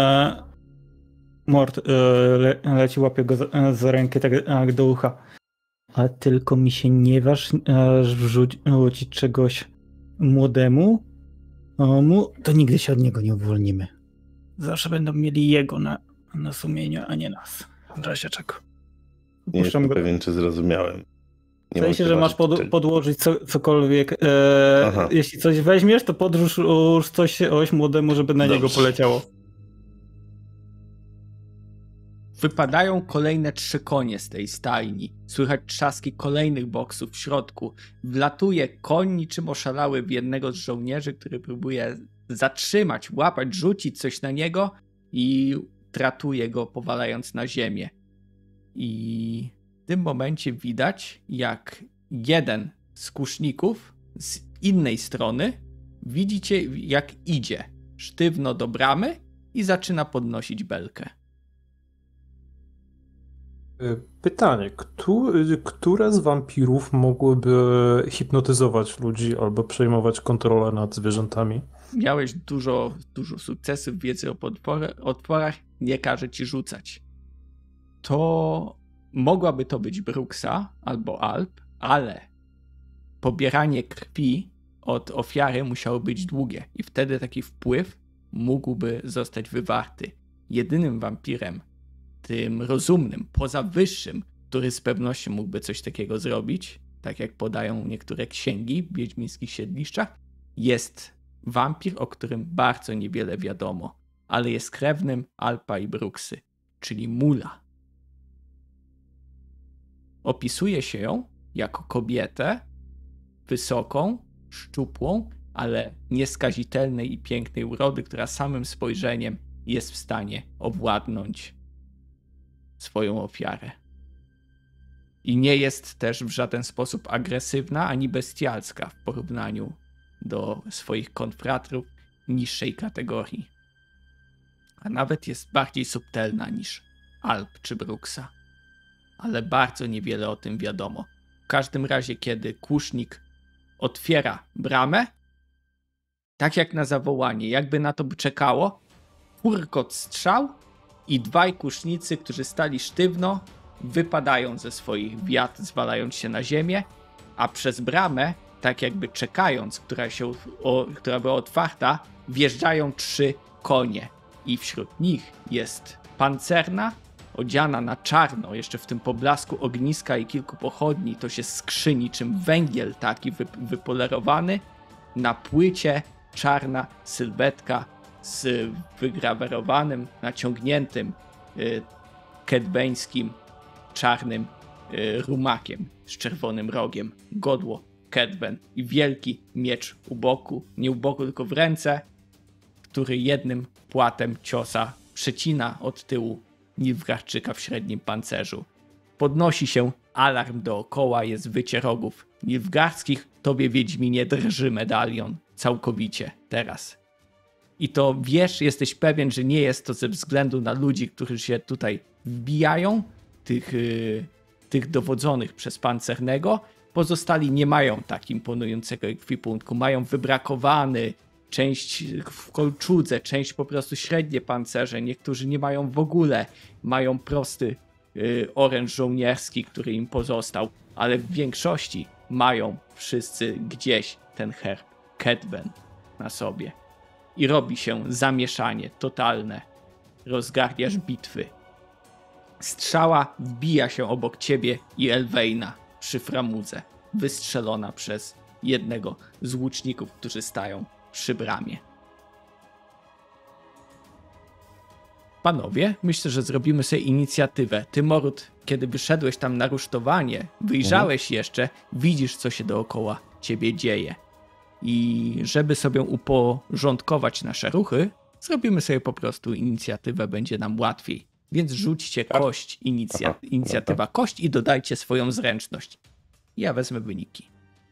Mord leci, łapie go za rękę tak do ucha. A tylko mi się nie waż wrzucić czegoś młodemu, to nigdy się od niego nie uwolnimy. Zawsze będą mieli jego na sumieniu, a nie nas. W razie czego. Nie jestem pewien, czy zrozumiałem. W sensie, że masz podłożyć cokolwiek. Jeśli coś weźmiesz, to podróż coś młodemu, żeby na niego poleciało. Wypadają kolejne 3 konie z tej stajni. Słychać trzaski kolejnych boksów w środku. Wlatuje koń niczym oszalały w jednego z żołnierzy, który próbuje zatrzymać, łapać, rzucić coś na niego i tratuje go, powalając na ziemię. I w tym momencie widać, jak jeden z kuszników z innej strony, widzicie, jak idzie sztywno do bramy i zaczyna podnosić belkę. Pytanie, które z wampirów mogłyby hipnotyzować ludzi albo przejmować kontrolę nad zwierzętami? Miałeś dużo sukcesów, wiedzy o otworach, nie każe ci rzucać. To mogłaby to być Bruxa albo Alp, ale pobieranie krwi od ofiary musiało być długie i wtedy taki wpływ mógłby zostać wywarty. Jedynym wampirem, tym rozumnym, poza wyższym, który z pewnością mógłby coś takiego zrobić, tak jak podają niektóre księgi w wiedźmińskich siedliszczach, jest wampir, o którym bardzo niewiele wiadomo, ale jest krewnym Alpa i Bruxy, czyli Mula. Opisuje się ją jako kobietę wysoką, szczupłą, ale nieskazitelnej i pięknej urody, która samym spojrzeniem jest w stanie owładnąć swoją ofiarę. I nie jest też w żaden sposób agresywna ani bestialska w porównaniu do swoich konfratrów niższej kategorii. A nawet jest bardziej subtelna niż Alp czy Bruxa. Ale bardzo niewiele o tym wiadomo. W każdym razie, kiedy kusznik otwiera bramę, tak jak na zawołanie, jakby na to by czekało, furkot strzał i 2 kusznicy, którzy stali sztywno, wypadają ze swoich wiat, zwalając się na ziemię, a przez bramę, tak jakby czekając, która była otwarta, wjeżdżają 3 konie. I wśród nich jest pancerna, odziana na czarno, jeszcze w tym poblasku ogniska i kilku pochodni, to się skrzy niczym węgiel taki wypolerowany. Na płycie czarna sylwetka z wygrawerowanym, naciągniętym kedbeńskim czarnym rumakiem z czerwonym rogiem. Godło Kedben i wielki miecz u boku, nie u boku, tylko w ręce, który jednym płatem ciosa przecina od tyłu Nilfgaardczyka w średnim pancerzu. Podnosi się alarm dookoła, jest wycie rogów nilfgaardzkich. Tobie, Wiedźminie, drży medalion całkowicie teraz. I to wiesz, jesteś pewien, że nie jest to ze względu na ludzi, którzy się tutaj wbijają, tych dowodzonych przez pancernego. Pozostali nie mają tak imponującego ekwipunku. Mają wybrakowany, część w kolczudze, część po prostu średnie pancerze. Niektórzy nie mają w ogóle. Mają prosty oręż żołnierski, który im pozostał. Ale w większości mają wszyscy gdzieś ten herb Kedwen na sobie. I robi się zamieszanie totalne. Rozgarniasz bitwy. Strzała wbija się obok ciebie i Elweina przy framudze, wystrzelona przez jednego z łuczników, którzy stają przy bramie. Panowie, myślę, że zrobimy sobie inicjatywę. Ty, Morut, kiedy wyszedłeś tam na rusztowanie, wyjrzałeś jeszcze, widzisz, co się dookoła ciebie dzieje. I żeby sobie uporządkować nasze ruchy, zrobimy sobie po prostu inicjatywę, będzie nam łatwiej. Więc rzućcie kość, inicjatywa kość i dodajcie swoją zręczność. Ja wezmę wyniki.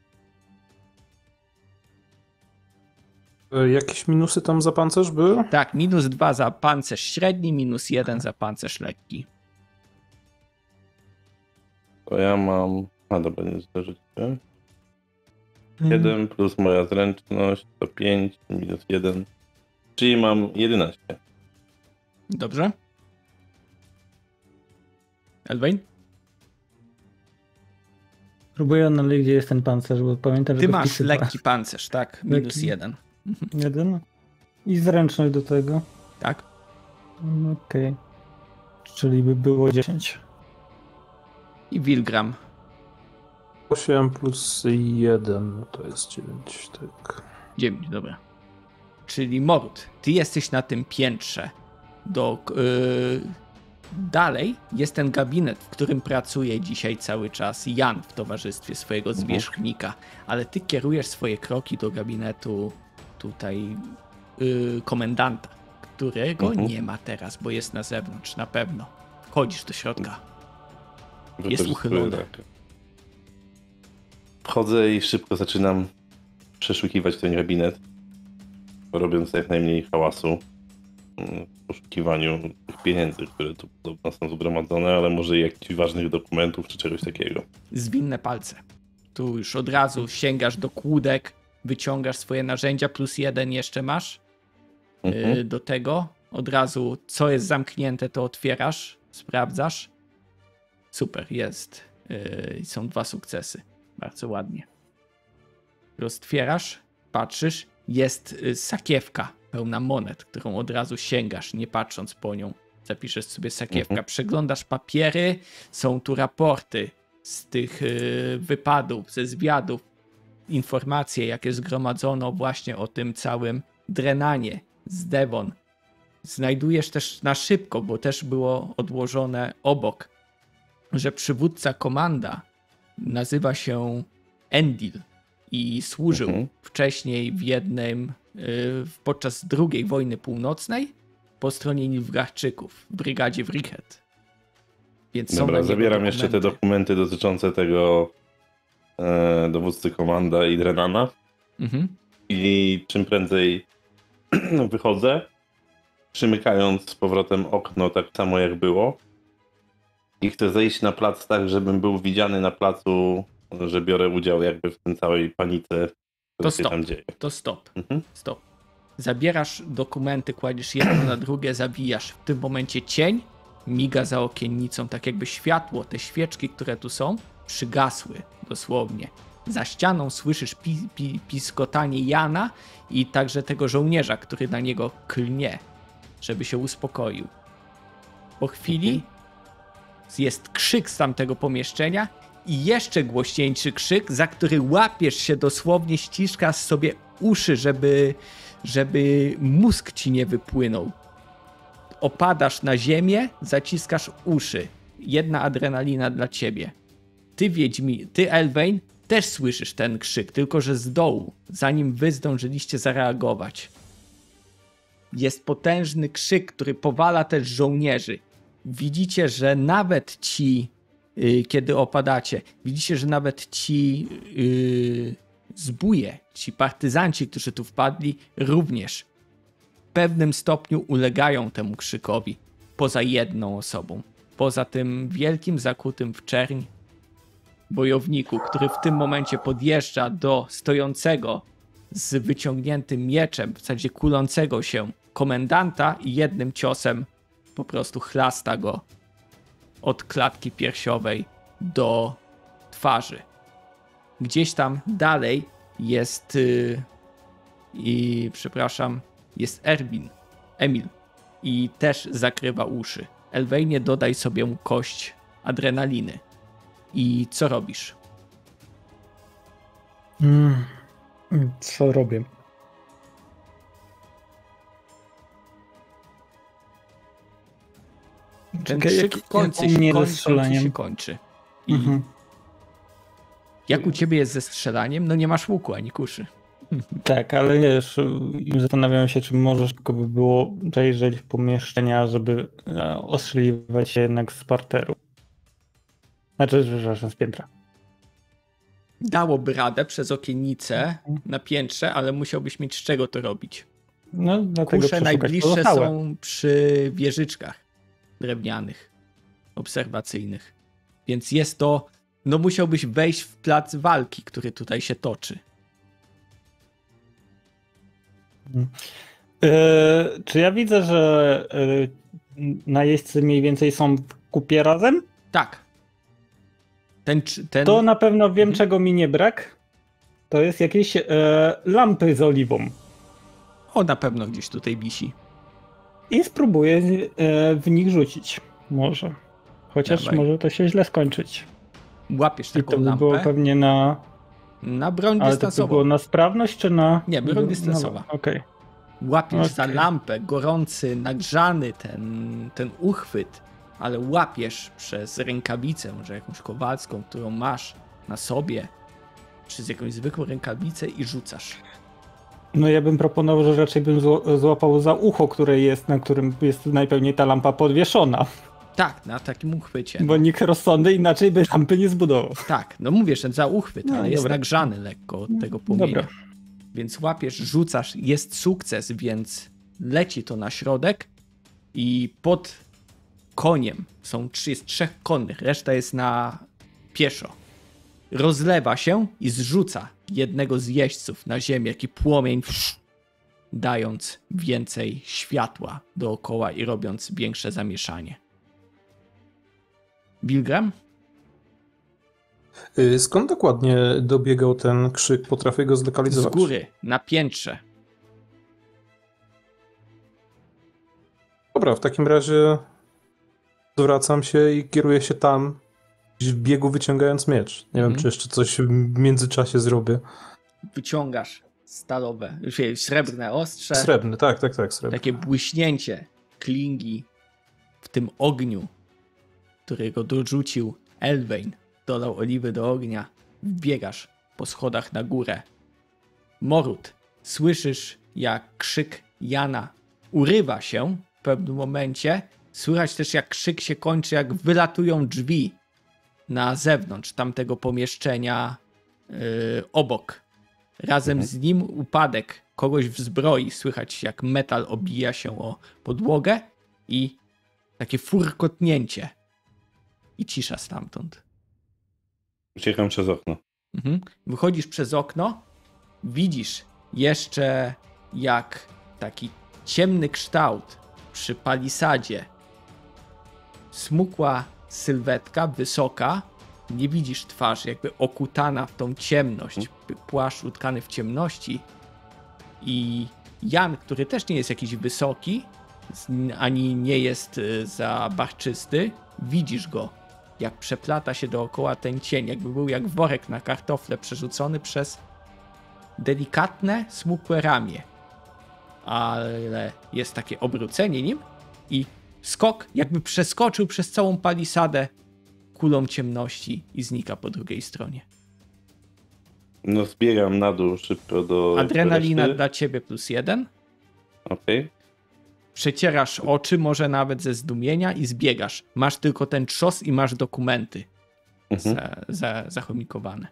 Jakieś minusy tam za pancerz były? Tak, -2 za pancerz średni, -1 za pancerz lekki. To ja mam... A dobra, nie zdarzycie. 7 plus moja zręczność to 5, -1. Czyli mam 11. Dobrze. Elwein? Próbuję analizować, gdzie jest ten pancerz, bo pamiętam, że Ty to masz wpisywałem. lekki pancerz, tak? -1. Jeden. I zręczność do tego. Tak? Okej. Czyli by było 10. I Wilgram. 8 plus 1 to jest 9, tak. 9, dobra. Czyli Morut, ty jesteś na tym piętrze. Dalej jest ten gabinet, w którym pracuje dzisiaj cały czas Jan w towarzystwie swojego zwierzchnika, ale ty kierujesz swoje kroki do gabinetu tutaj komendanta, którego nie ma teraz, bo jest na zewnątrz, na pewno. Wchodzisz do środka. Jest uchylony. Tak. Wchodzę i szybko zaczynam przeszukiwać ten gabinet, robiąc jak najmniej hałasu w poszukiwaniu tych pieniędzy, które tu podobno są zgromadzone, ale może i jakichś ważnych dokumentów czy czegoś takiego. Zwinne palce. Tu już od razu sięgasz do kłódek, wyciągasz swoje narzędzia, +1 jeszcze masz. Do tego od razu, co jest zamknięte, to otwierasz, sprawdzasz. Super, jest. Są 2 sukcesy. Bardzo ładnie. Roztwierasz, patrzysz, jest sakiewka pełna monet, którą od razu sięgasz, nie patrząc po nią. Zapiszesz sobie sakiewka, przeglądasz papiery, są tu raporty z tych wypadów, ze zwiadów, informacje, jakie zgromadzono właśnie o tym całym Drenanie z Devon. Znajdujesz też na szybko, bo też było odłożone obok, że przywódca komanda nazywa się Endil i służył wcześniej podczas II wojny północnej po stronie Nilfgaardczyków w brygadzie Wrichead. Więc dobra, zabieram jeszcze te dokumenty dotyczące tego dowódcy komanda i Drenana. I czym prędzej wychodzę, przymykając z powrotem okno tak samo jak było. I chcę zejść na plac tak, żebym był widziany na placu, że biorę udział jakby w tej całej panice, która się tam dzieje. To stop. Stop. Zabierasz dokumenty, kładziesz jedno na drugie, zabijasz. W tym momencie cień miga za okiennicą, tak jakby światło, te świeczki, które tu są, przygasły dosłownie. Za ścianą słyszysz piskotanie Jana i także tego żołnierza, który na niego klnie, żeby się uspokoił. Po chwili jest krzyk z tamtego pomieszczenia i jeszcze głośniejszy krzyk, za który łapiesz się dosłownie, ściskasz sobie uszy, żeby mózg ci nie wypłynął. Opadasz na ziemię, zaciskasz uszy. 1 adrenalina dla ciebie. Ty, Elwein, też słyszysz ten krzyk, tylko że z dołu, zanim wy zdążyliście zareagować. Jest potężny krzyk, który powala też żołnierzy. Widzicie, że nawet ci, kiedy opadacie, widzicie, że nawet ci zbóje, ci partyzanci, którzy tu wpadli, również pewnym stopniu ulegają temu krzykowi, poza jedną osobą. Poza tym wielkim, zakutym w czerń bojowniku, który w tym momencie podjeżdża do stojącego z wyciągniętym mieczem, w zasadzie kulącego się komendanta i jednym ciosem po prostu chlasta go od klatki piersiowej do twarzy. Gdzieś tam dalej jest jest Emil i też zakrywa uszy. Elwejnie, dodaj sobie kość adrenaliny. I co robisz? Co robię? Ten krzyk w końcu się kończy. I jak u ciebie jest ze strzelaniem? No nie masz łuku ani kuszy. Tak, ale wiesz, zastanawiam się, czy może szybko by było zajrzeć w pomieszczenia, żeby ostrzeliwać się jednak z parteru. Znaczy, przepraszam, z piętra. Dałoby radę przez okienicę na piętrze, ale musiałbyś mieć z czego to robić. No, dlatego kusze najbliższe są przy wieżyczkach drewnianych, obserwacyjnych. Więc jest to, no musiałbyś wejść w plac walki, który tutaj się toczy. Czy ja widzę, że najeźdźcy mniej więcej są w kupie razem? Tak. To na pewno wiem, czego mi nie brak. To jest jakieś lampy z oliwą. O, na pewno gdzieś tutaj wisi. I spróbuję w nich rzucić. Może. Chociaż Dawaj. może to się źle skończyć. Łapiesz taką I to by lampę. było pewnie na... Na broń Ale to by dystansową. było na sprawność, czy na... Nie, broń dystansowa. No, okej. Łapiesz za lampę, gorący, nagrzany ten uchwyt, ale łapiesz przez rękawicę, może jakąś kowalską, którą masz na sobie, czy z jakąś zwykłą rękawicę i rzucasz. No ja bym proponował, że raczej bym złapał za ucho, które jest, na którym jest najpewniej ta lampa podwieszona. Tak, na takim uchwycie. Bo nikt rozsądny inaczej by lampy nie zbudował. Tak, no mówię, że za uchwyt, No, ale jest dobra. nagrzany lekko od tego płomienia. Dobra. Więc łapiesz, rzucasz, jest sukces, więc leci to na środek i pod koniem jest 3 konnych, reszta jest na pieszo. Rozlewa się i zrzuca jednego z jeźdźców na ziemię, jaki płomień, dając więcej światła dookoła i robiąc większe zamieszanie. Wilgram? Skąd dokładnie dobiegał ten krzyk? Potrafię go Z zlokalizować? góry, na piętrze. Dobra, w takim razie zwracam się i kieruję się tam, gdzieś w biegu wyciągając miecz. Nie wiem, czy jeszcze coś w międzyczasie zrobię. Wyciągasz stalowe, srebrne ostrze. Srebrny, tak, srebrny. Takie błyśnięcie klingi w tym ogniu, którego dorzucił Elwejn, dodał oliwy do ognia. Wbiegasz po schodach na górę. Morut, słyszysz jak krzyk Jana urywa się w pewnym momencie. Słychać też jak krzyk się kończy, jak wylatują drzwi na zewnątrz tamtego pomieszczenia obok. Razem z nim upadek kogoś w zbroi. Słychać jak metal obija się o podłogę i takie furkotnięcie. I cisza stamtąd. Uciekam przez okno. Wychodzisz przez okno, widzisz jeszcze jak taki ciemny kształt przy palisadzie. Smukła sylwetka, wysoka. Nie widzisz twarzy, jakby okutana w tą ciemność. Płaszcz utkany w ciemności. I Jan, który też nie jest jakiś wysoki, ani nie jest za barczysty, widzisz go, jak przeplata się dookoła ten cień, jakby był jak worek na kartofle przerzucony przez delikatne, smukłe ramię. Ale jest takie obrócenie nim i skok, jakby przeskoczył przez całą palisadę kulą ciemności i znika po drugiej stronie. No zbiegam na dół szybko do Adrenalina reszty. dla ciebie +1. Okej. Przecierasz oczy, może nawet ze zdumienia i zbiegasz. Masz tylko ten trzos i masz dokumenty zachomikowane.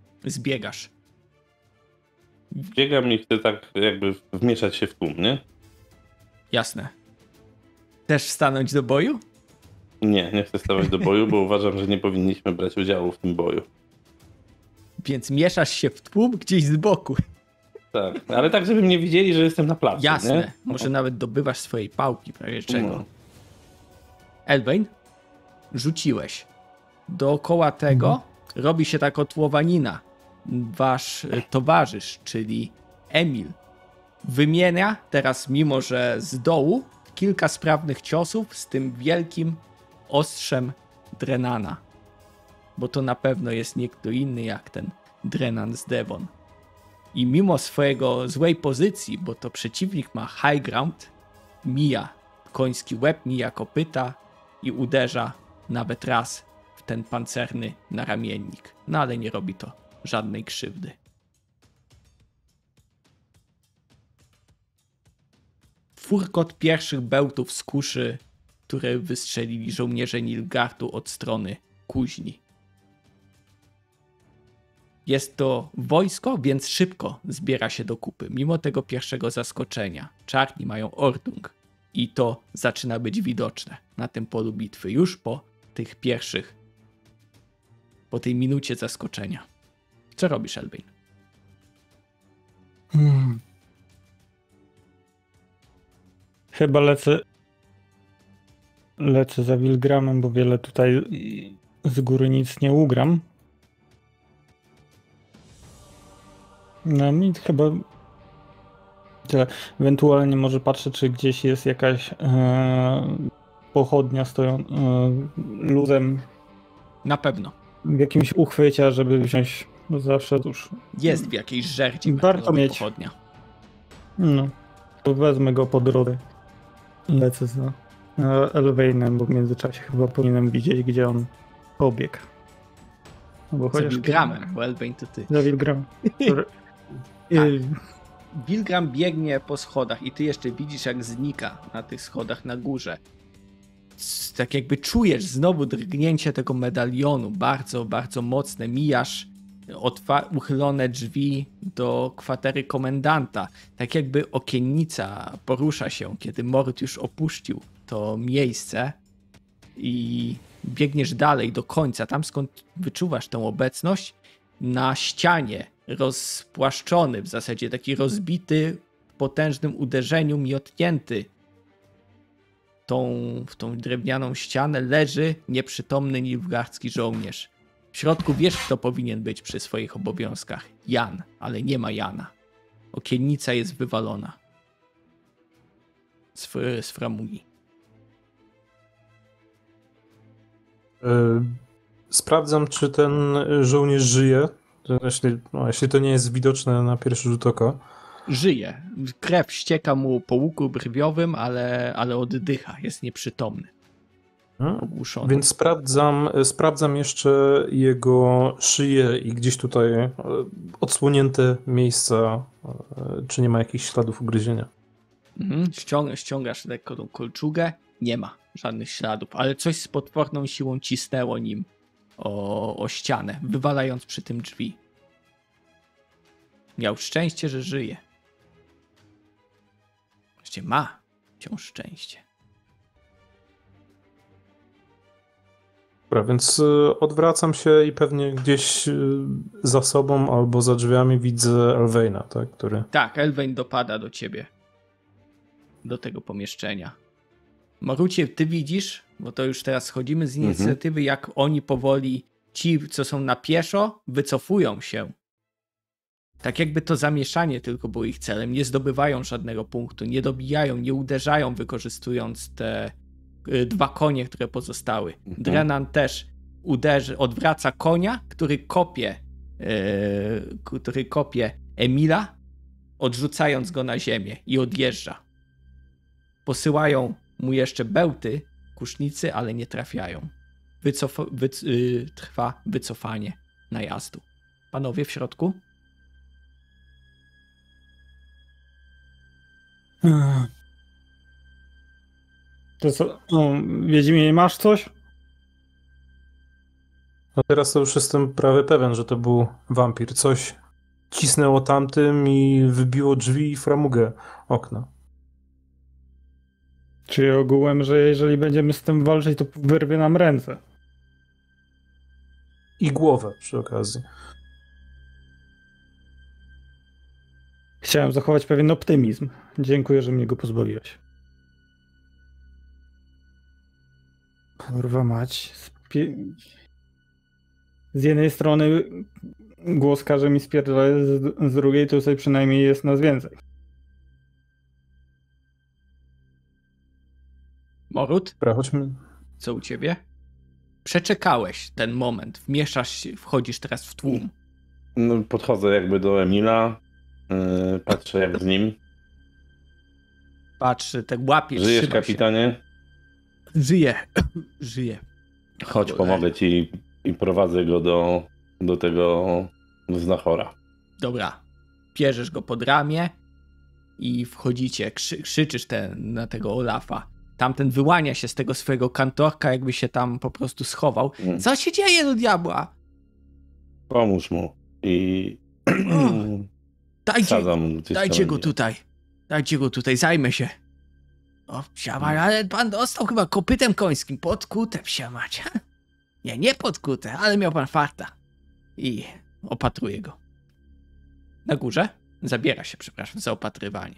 Zbiegasz. Biegam i chcę tak jakby wmieszać się w tłum, nie? Jasne. Chcesz stanąć do boju? Nie chcę stawać do boju, bo uważam, że nie powinniśmy brać udziału w tym boju. Więc mieszasz się w tłum gdzieś z boku. Tak, ale tak, żeby mnie widzieli, że jestem na placu. Jasne. Nie? Może nawet dobywasz swojej pałki, prawie czego. No. Elwain, rzuciłeś. Dookoła tego robi się tak otłowanina. Wasz towarzysz, czyli Emil, wymienia teraz, mimo że z dołu, kilka sprawnych ciosów z tym wielkim ostrzem Drenana. Bo to na pewno jest nie kto inny jak ten Drenan z Devon. I mimo swojego złej pozycji, bo to przeciwnik ma high ground, mija koński łeb, mija kopyta i uderza nawet raz w ten pancerny naramiennik. No ale nie robi to żadnej krzywdy. Furkot pierwszych bełtów z kuszy, które wystrzelili żołnierze Nilgardu od strony kuźni. Jest to wojsko, więc szybko zbiera się do kupy, mimo tego pierwszego zaskoczenia. Czarni mają Ordung i to zaczyna być widoczne na tym polu bitwy już po tych pierwszych, po tej minucie zaskoczenia. Co robisz, Elwain? Chyba lecę za Wilgramem, bo wiele tutaj z góry nic nie ugram. No mi chyba tyle. Ewentualnie może patrzę, czy gdzieś jest jakaś pochodnia stoją luzem Na pewno. w jakimś uchwycie, żeby wziąć, bo zawsze już Jest w jakiejś żerdzi warto mieć. pochodnia. No, to wezmę go po drodze. Lecę za Elwainem, bo w międzyczasie chyba powinienem widzieć, gdzie on pobiegł. No Za Wilgramem, bo Elwain to ty. Za Wilgramem. Wilgram biegnie po schodach i ty jeszcze widzisz, jak znika na tych schodach na górze. Tak jakby czujesz znowu drgnięcie tego medalionu, bardzo, bardzo mocne. Mijasz uchylone drzwi do kwatery komendanta. Tak jakby okiennica porusza się, kiedy Mord już opuścił to miejsce i biegniesz dalej do końca, tam skąd wyczuwasz tę obecność, na ścianie rozpłaszczony, w zasadzie taki rozbity w potężnym uderzeniu, miotnięty w tą drewnianą ścianę, leży nieprzytomny nilfgaardzki żołnierz. W środku wiesz, kto powinien być przy swoich obowiązkach. Jan, ale nie ma Jana. Okiennica jest wywalona z framugi. Sprawdzam, czy ten żołnierz żyje. Jeśli to nie jest widoczne na pierwszy rzut oka. Żyje. Krew ścieka mu po łuku brwiowym, ale oddycha. Jest nieprzytomny. Ogłuszony. Więc sprawdzam jeszcze jego szyję i gdzieś tutaj odsłonięte miejsca, czy nie ma jakichś śladów ugryzienia. Ściągasz lekko tą kolczugę. Nie ma żadnych śladów, ale coś z potworną siłą cisnęło nim o ścianę, wywalając przy tym drzwi. Miał szczęście, że żyje. Właściwie ma wciąż szczęście. Dobra, więc odwracam się i pewnie gdzieś za sobą albo za drzwiami widzę Elwaina, tak? Który... Tak, Elwain dopada do ciebie. Do tego pomieszczenia. Marucie, ty widzisz, bo to już teraz schodzimy z inicjatywy, jak oni powoli, ci, co są na pieszo, wycofują się. Tak jakby to zamieszanie tylko było ich celem. Nie zdobywają żadnego punktu, nie dobijają, nie uderzają, wykorzystując te 2 konie, które pozostały. Drenan też odwraca konia, który kopie Emila, odrzucając go na ziemię i odjeżdża. Posyłają mu jeszcze bełty kusznicy, ale nie trafiają. Trwa wycofanie najazdu. Panowie w środku? To co? Wiedźminie, masz coś? No teraz to już jestem prawie pewien, że to był wampir. Coś cisnęło tamtym i wybiło drzwi i framugę okna. Czyli ogółem, że jeżeli będziemy z tym walczyć, to wyrwie nam ręce. I głowę przy okazji. Chciałem zachować pewien optymizm. Dziękuję, że mnie go pozbawiłeś. Kurwa mać. Z jednej strony głos każe mi spierdalać, z drugiej to tutaj przynajmniej jest nas więcej. Morut, Dobra, chodźmy. co u ciebie? Przeczekałeś ten moment, wmieszasz się, wchodzisz teraz w tłum. No, podchodzę jakby do Emila, patrzę jak z nim. Patrz, tak łapiesz, Żyjesz, trzyma się. kapitanie? Żyje, żyje. Chodź, pomogę ci i prowadzę go do tego znachora. Dobra, bierzesz go pod ramię i wchodzicie, krzyczysz na tego Olafa. Tamten wyłania się z tego swojego kantorka, jakby się tam po prostu schował. Co się dzieje do diabła? Pomóż mu i Dajcie go tutaj. Dajcie go tutaj, zajmę się. O, psiamać, ale pan dostał chyba kopytem końskim. Podkute, psiamać. Nie podkute, ale miał pan farta. I opatruje go. Na górze zabiera się, przepraszam, za opatrywanie.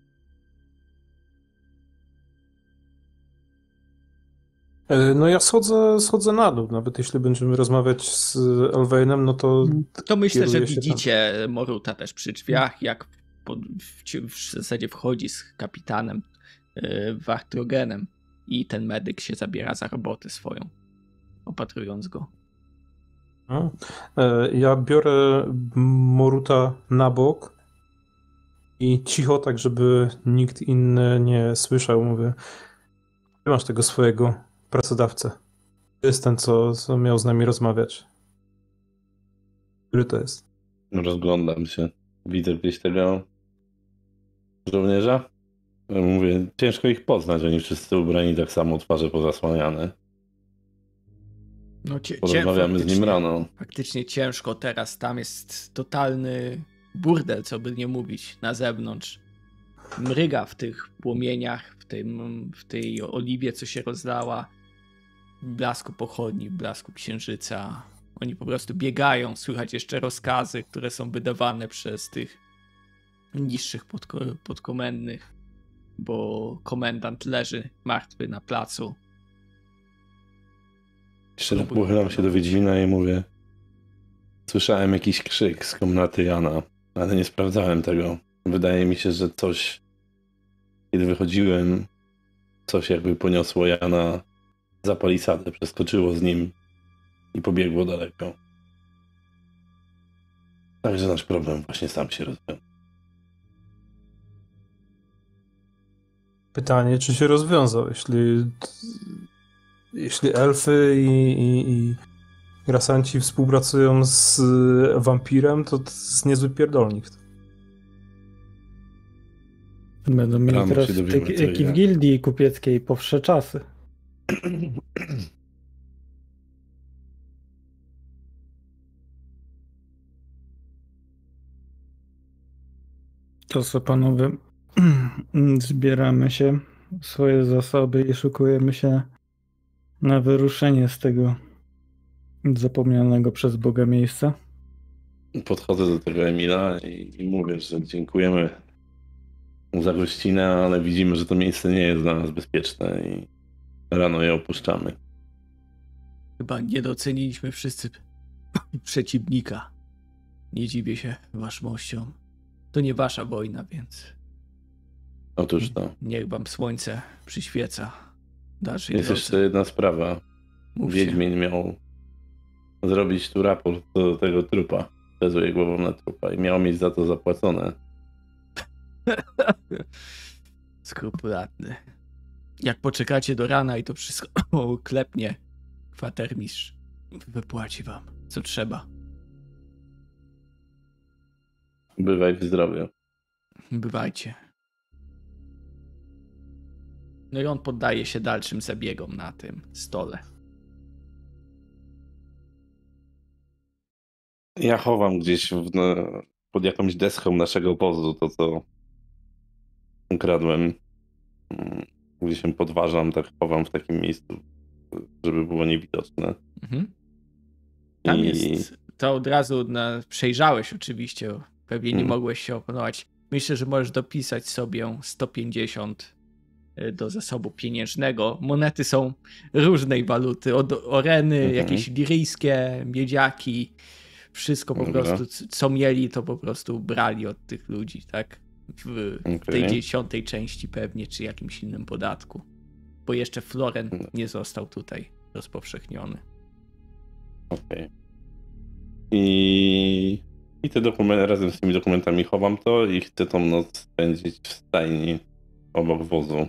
No ja schodzę na dół. Nawet jeśli będziemy rozmawiać z Elwainem, no to... To myślę, że kieruję się widzicie Moruta też przy drzwiach, jak w zasadzie wchodzi z kapitanem Wartrogenem i ten medyk się zabiera za robotę swoją, opatrując go. No. Ja biorę Moruta na bok i cicho, tak żeby nikt inny nie słyszał, mówię: ty masz tego swojego pracodawcę. To jest ten, co miał z nami rozmawiać. Który to jest? rozglądam się. Widzę gdzieś tego żołnierza. Mówię, ciężko ich poznać, oni wszyscy ubrani tak samo, twarze pozasłaniane. No, Porozmawiamy z nim rano. Faktycznie ciężko teraz, tam jest totalny burdel, co by nie mówić, na zewnątrz. Mryga w tych płomieniach, w tej oliwie, co się rozlała, w blasku pochodni, w blasku księżyca. Oni po prostu biegają, słychać jeszcze rozkazy, które są wydawane przez tych niższych podkomendnych, bo komendant leży martwy na placu. Jeszcze raz pochylam się do Wiedźmina i mówię: słyszałem jakiś krzyk z komnaty Jana, ale nie sprawdzałem tego. Wydaje mi się, że coś, kiedy wychodziłem, coś jakby poniosło Jana za palisadę, przeskoczyło z nim i pobiegło daleko. Także nasz problem właśnie sam się rozwiązał. Pytanie, czy się rozwiązał, jeśli elfy i grasanci współpracują z wampirem, to jest niezły pierdolnik. Będą mieli Rano teraz się dowiemy, co jak i w jak. gildii kupieckiej powsze czasy. To co, panowie, zbieramy się, swoje zasoby i szykujemy się na wyruszenie z tego zapomnianego przez Boga miejsca. Podchodzę do tego Emila i mówię, że dziękujemy za gościnę, ale widzimy, że to miejsce nie jest dla nas bezpieczne i rano je opuszczamy. Chyba nie doceniliśmy wszyscy przeciwnika. Nie dziwię się waszmościom. To nie wasza wojna, więc Otóż to. niech wam słońce przyświeca w dalszej Jest drodze. jeszcze jedna sprawa. Mówcie. Wiedźmin miał zrobić tu raport do tego trupa. Wezuje głową na trupa i miał mieć za to zapłacone. Skrupulatny. Jak poczekacie do rana i to wszystko klepnie, kwatermistrz wypłaci wam, co trzeba. Bywaj w zdrowiu. Bywajcie. No i on poddaje się dalszym zabiegom na tym stole. Ja chowam gdzieś pod jakąś deską naszego obozu to, co ukradłem. gdzie się podważam, tak chowam w takim miejscu, żeby było niewidoczne. Mhm. Tam jest, to od razu przejrzałeś oczywiście, pewnie nie mogłeś się opanować. Myślę, że możesz dopisać sobie 150 do zasobu pieniężnego. Monety są różnej waluty, od oreny, jakieś liryjskie, miedziaki, wszystko po prostu, co mieli, to po prostu brali od tych ludzi, tak? W tej 10. części pewnie, czy jakimś innym podatku. Bo jeszcze floren nie został tutaj rozpowszechniony. Okej. I te dokumenty, razem z tymi dokumentami chowam to i chcę tą noc spędzić w stajni obok wozu.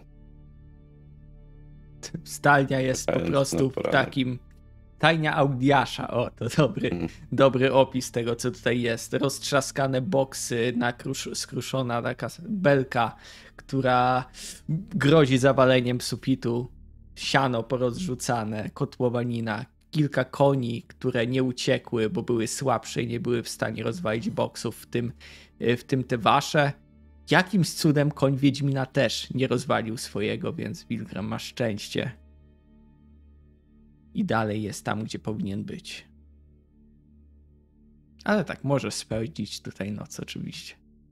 Stajnia jest po prostu w takim... Stajnia Audiasza, o to dobry opis tego, co tutaj jest. Roztrzaskane boksy, skruszona taka belka, która grozi zawaleniem sufitu, siano porozrzucane, kotłowanina, kilka koni, które nie uciekły, bo były słabsze i nie były w stanie rozwalić boksów, w tym te wasze. Jakimś cudem koń Wiedźmina też nie rozwalił swojego, więc Wilgram ma szczęście. I dalej jest tam, gdzie powinien być. Ale tak, możesz spędzić tutaj noc oczywiście.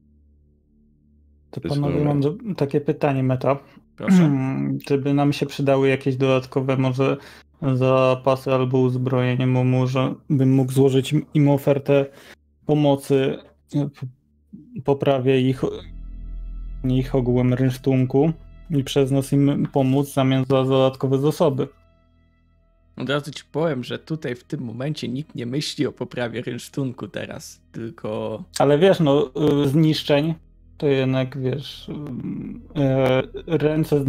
To panowie, mam takie pytanie meta. Proszę. Czy by nam się przydały jakieś dodatkowe może zapasy albo uzbrojenie, bo może bym mógł złożyć im ofertę pomocy w poprawie ich ogółem rynsztunku i przez nas im pomóc w zamian za dodatkowe zasoby. Od razu ci powiem, że tutaj w tym momencie nikt nie myśli o poprawie rynsztunku teraz, tylko... Ale wiesz, no zniszczeń to jednak, wiesz, ręce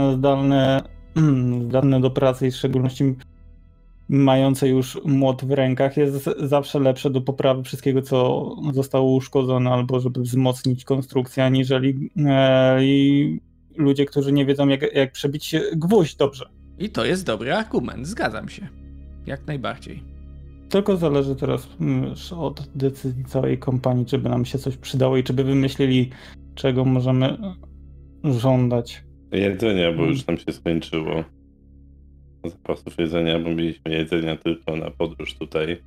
zdalne do pracy i w szczególności mające już młot w rękach jest zawsze lepsze do poprawy wszystkiego, co zostało uszkodzone, albo żeby wzmocnić konstrukcję, aniżeli ludzie, którzy nie wiedzą, jak przebić gwóźdź dobrze. I to jest dobry argument, zgadzam się. Jak najbardziej. Tylko zależy teraz od decyzji całej kompanii, czy by nam się coś przydało i czy by wymyślili, czego możemy żądać. Jedzenia, bo już nam się skończyło. Zapasów jedzenia, bo mieliśmy jedzenia tylko na podróż tutaj.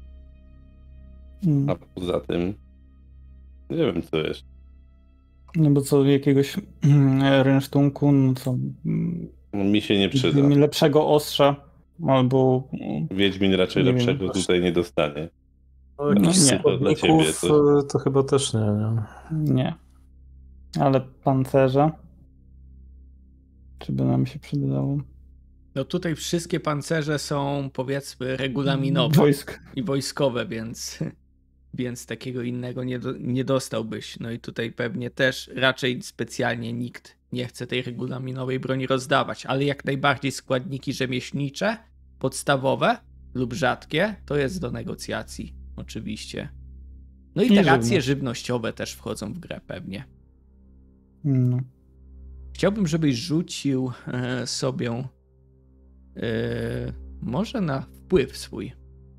A poza tym nie wiem, co jeszcze. No bo co, jakiegoś rynsztunku, no co... Mi się nie przyda. Lepszego ostrza, albo... Wiedźmin raczej lepszego tutaj nie dostanie. No, nie. To dla ciebie to chyba też nie. Nie. Ale pancerze? Czy by nam się przydało? No tutaj wszystkie pancerze są, powiedzmy, regulaminowe i wojskowe, więc takiego innego nie dostałbyś. No i tutaj pewnie też raczej specjalnie nikt nie chce tej regulaminowej broni rozdawać, ale jak najbardziej składniki rzemieślnicze, podstawowe lub rzadkie, to jest do negocjacji, oczywiście. No i te racje żywnościowe też wchodzą w grę pewnie. No. Chciałbym, żebyś rzucił sobie może na wpływ swój.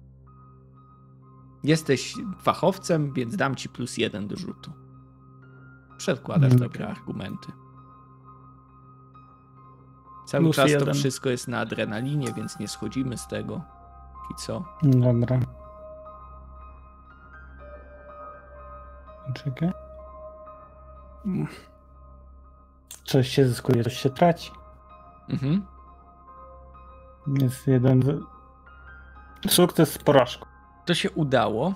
Jesteś fachowcem, więc dam ci +1 do rzutu. Przedkładasz dobre argumenty. Cały czas to wszystko jest na adrenalinie, więc nie schodzimy z tego. I co? Dobra. Czekaj. Coś się zyskuje, coś się traci. Mhm. Jest jeden sukces z porażką. To się udało.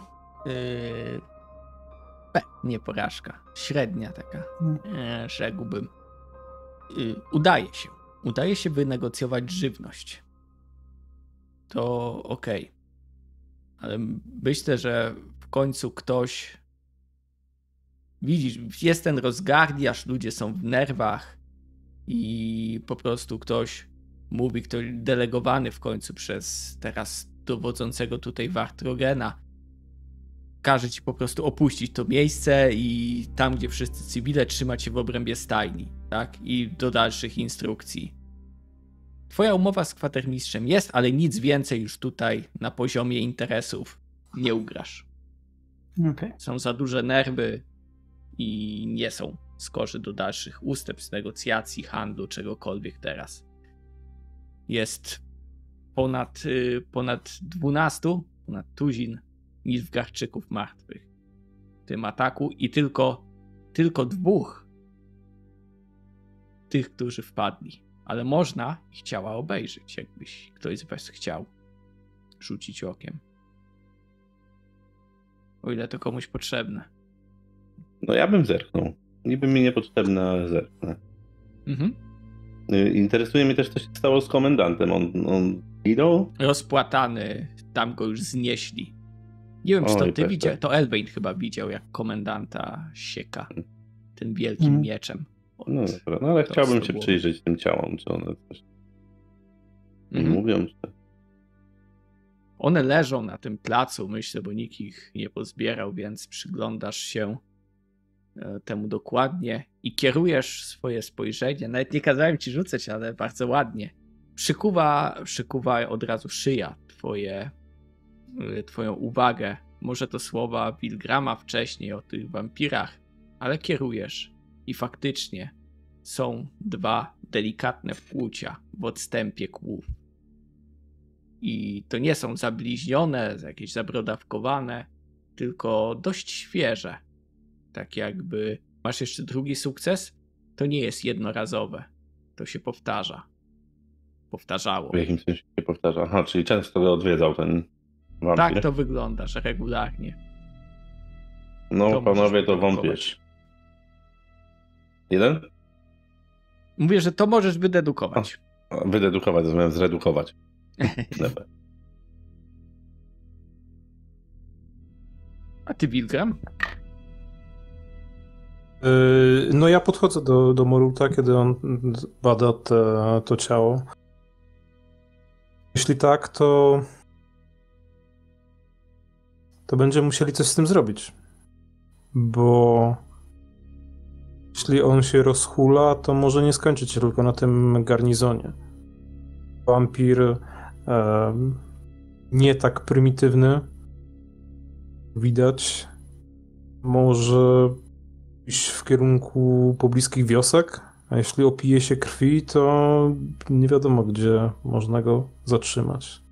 Nie porażka. Średnia taka. Rzekłbym. Udaje się. Udaje się wynegocjować żywność. To okej. Ale myślę, że w końcu ktoś... Widzisz, jest ten rozgardiaż, ludzie są w nerwach i po prostu ktoś mówi, ktoś delegowany w końcu przez teraz dowodzącego tutaj Wartrogena każe ci po prostu opuścić to miejsce i tam, gdzie wszyscy cywile, trzymać się w obrębie stajni, tak? I do dalszych instrukcji. Twoja umowa z kwatermistrzem jest, ale nic więcej już tutaj na poziomie interesów nie ugrasz. Okay. Są za duże nerwy i nie są skorzy do dalszych ustępstw, negocjacji, handlu, czegokolwiek teraz. Jest ponad 12, ponad tuzin Nilfgaardczyków martwych w tym ataku i tylko 2 tych, którzy wpadli. Ale można ich ciała obejrzeć, jakbyś ktoś z was chciał rzucić okiem. O ile to komuś potrzebne. No ja bym zerknął. Niby mi niepotrzebne, ale zerknę. Mhm. Interesuje mnie też, co się stało z komendantem. On ginął? Rozpłatany, tam go już znieśli. Nie wiem, czy to Oj, ty tak, widział, tak. to Elwain chyba widział, jak komendanta sieka tym wielkim mieczem. No dobra, no ale to chciałbym z się tobą. przyjrzeć tym ciałom, czy one coś Mhm. mówią, czy... One leżą na tym placu, myślę, bo nikt ich nie pozbierał, więc przyglądasz się temu dokładnie i kierujesz swoje spojrzenie. Nawet nie kazałem ci rzucać, ale bardzo ładnie. Przykuwa od razu szyja twoją uwagę. Może to słowa Wilgrama wcześniej o tych wampirach, ale kierujesz i faktycznie są 2 delikatne wkłucia w odstępie kłów. I to nie są zabliźnione, jakieś zabrodawkowane, tylko dość świeże. Tak jakby masz jeszcze drugi sukces, to nie jest jednorazowe. To się powtarza. Powtarzało. W jakim sensie się powtarza? Aha, czyli często go odwiedzał ten wampir. Tak to wygląda, że regularnie. No to panowie, możesz to wydedukować. wątpisz. Jeden? Mówię, że to możesz wydedukować. Wydedukować, zamiast zredukować. Dobra. A ty, Wilgram? No ja podchodzę do Moruta, kiedy on bada to ciało. Jeśli tak, to będziemy musieli coś z tym zrobić. Bo jeśli on się rozhula, to może nie skończyć się tylko na tym garnizonie. Wampir nie tak prymitywny, widać, może iść w kierunku pobliskich wiosek, a jeśli opije się krwi, to nie wiadomo, gdzie można go zatrzymać.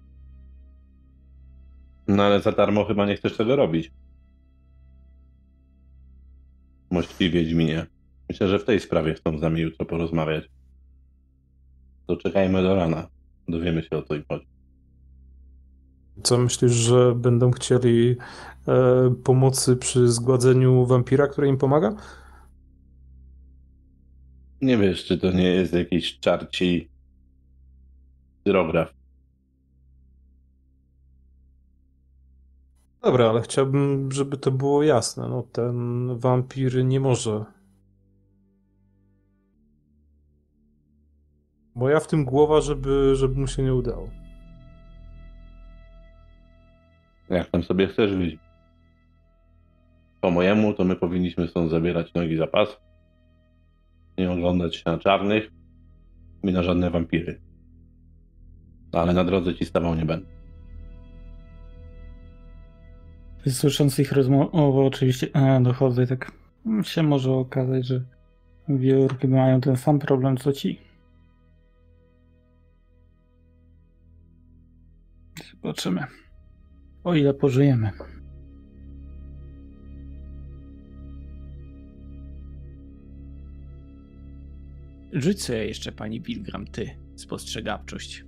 No ale za darmo chyba nie chcesz tego robić. Mości Wiedźminie. Myślę, że w tej sprawie chcą z nami jutro porozmawiać. To czekajmy do rana. Dowiemy się o co im chodzi. Co myślisz, że będą chcieli pomocy przy zgładzeniu wampira, który im pomaga? Nie wiesz, czy to nie jest jakiś czarci pyrograf. Dobra, ale chciałbym, żeby to było jasne. No, ten wampir nie może. Moja w tym głowa, żeby mu się nie udało. Jak tam sobie chcesz wyjść? Po mojemu, to my powinniśmy stąd zabierać nogi za pas. Nie oglądać się na czarnych i na żadne wampiry. Ale na drodze ci stawał nie będę. Słysząc ich rozmowę, oczywiście dochodzę i tak się może okazać, że wiewiórki mają ten sam problem co ci. Zobaczymy. O ile pożyjemy. Rzuć sobie jeszcze, pani Wilgram, ty, spostrzegawczość.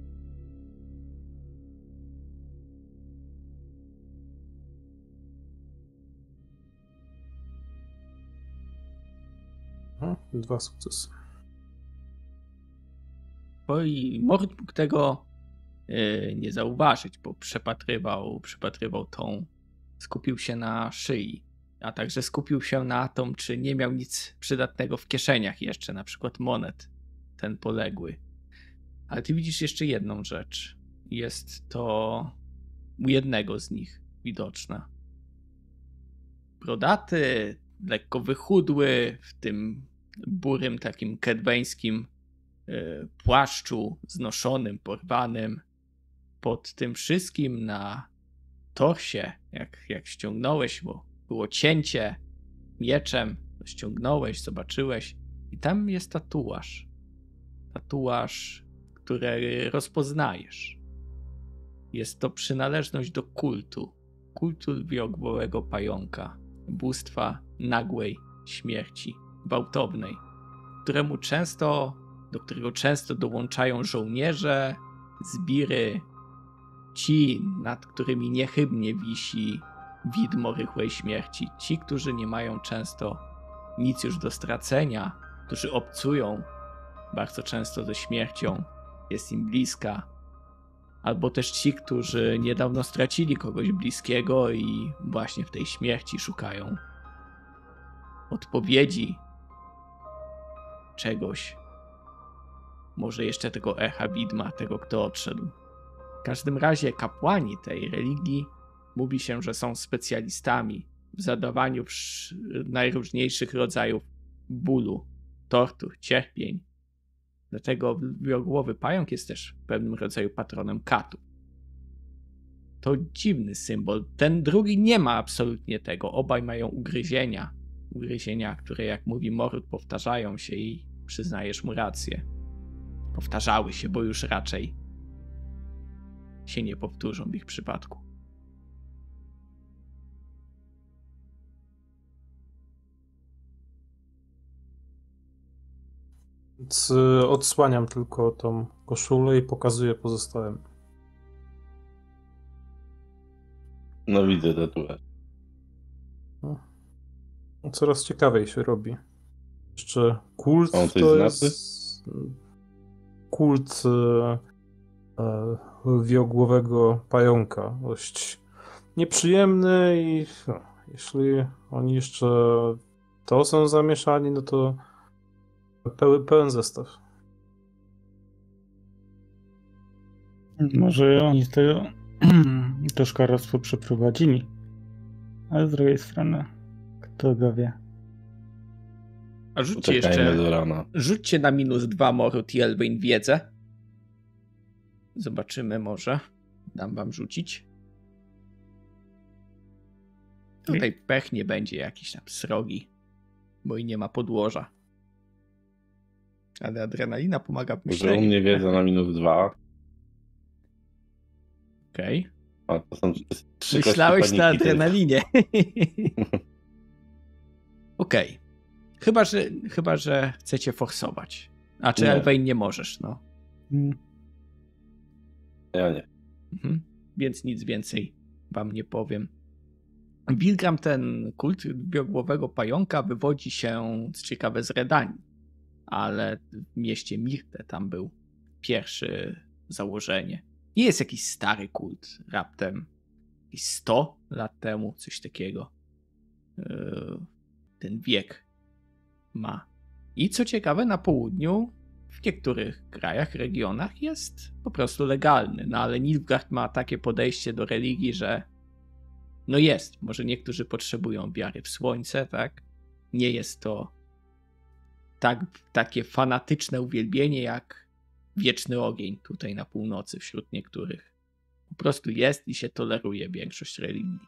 Aha, 2 sukcesy. Bo i Mord mógł tego nie zauważyć, bo przypatrywał tą, skupił się na szyi, a także skupił się na tym, czy nie miał nic przydatnego w kieszeniach jeszcze, na przykład monet, ten poległy. Ale ty widzisz jeszcze jedną rzecz. Jest to u jednego z nich widoczna. Brodaty, lekko wychudły, w tym burym takim kedweńskim płaszczu znoszonym, porwanym. Pod tym wszystkim na torsie, jak ściągnąłeś, bo było cięcie mieczem, ściągnąłeś, zobaczyłeś i tam jest tatuaż. Tatuaż, który rozpoznajesz. Jest to przynależność do kultu wiogłowego pająka, bóstwa nagłej śmierci, gwałtownej, do którego często dołączają żołnierze, zbiry, ci, nad którymi niechybnie wisi widmo rychłej śmierci, ci, którzy nie mają często nic już do stracenia, którzy obcują bardzo często ze śmiercią, jest im bliska, albo też ci, którzy niedawno stracili kogoś bliskiego i właśnie w tej śmierci szukają odpowiedzi, czegoś, może jeszcze tego echa widma, tego kto odszedł. W każdym razie kapłani tej religii mówi się, że są specjalistami w zadawaniu najróżniejszych rodzajów bólu, tortur, cierpień. Dlatego wiogłowy pająk jest też w pewnym rodzaju patronem katów. To dziwny symbol. Ten drugi nie ma absolutnie tego. Obaj mają ugryzienia. Ugryzienia, które jak mówi Morut powtarzają się i przyznajesz mu rację. Powtarzały się, bo już raczej się nie powtórzą w ich przypadku. Więc odsłaniam tylko tą koszulę i pokazuję pozostałym. No widzę tatuaż. Coraz ciekawiej się robi. Jeszcze kult On coś to znaczy? jest kult wiogłowego pająka. Dość nieprzyjemny i jeśli oni jeszcze to są zamieszani, no to pełen zestaw. Może oni to szkaractwo przeprowadzili. Ale z drugiej strony, kto go wie. A rzućcie Poczekajmy jeszcze, do rana. rzućcie na -2 Morut i Elwyn wiedzę. Zobaczymy może. Dam wam rzucić. Tutaj pech nie będzie jakiś tam srogi, bo i nie ma podłoża. Ale adrenalina pomaga w Może u myśleniu. mnie wiedza na -2. Okej. A to są trzy Myślałeś kości na paniki tylko. adrenalinie. Okej. Chyba, że chcecie forsować. A czy Nie. Elwyn nie możesz, no. Ja nie. Mhm. Więc nic więcej wam nie powiem. Wilgram, ten kult wiogłowego pająka wywodzi się, co ciekawe, z Redanii. Ale w mieście Mirte tam był pierwsze założenie. Nie jest jakiś stary kult, raptem jakieś 100 lat temu, coś takiego. Ten wiek ma. I co ciekawe, na południu, w niektórych krajach, regionach jest po prostu legalny. No ale Nilfgaard ma takie podejście do religii, że no jest. Może niektórzy potrzebują wiary w słońce, tak? Nie jest to takie fanatyczne uwielbienie jak wieczny ogień tutaj na północy wśród niektórych. Po prostu jest i się toleruje większość religii.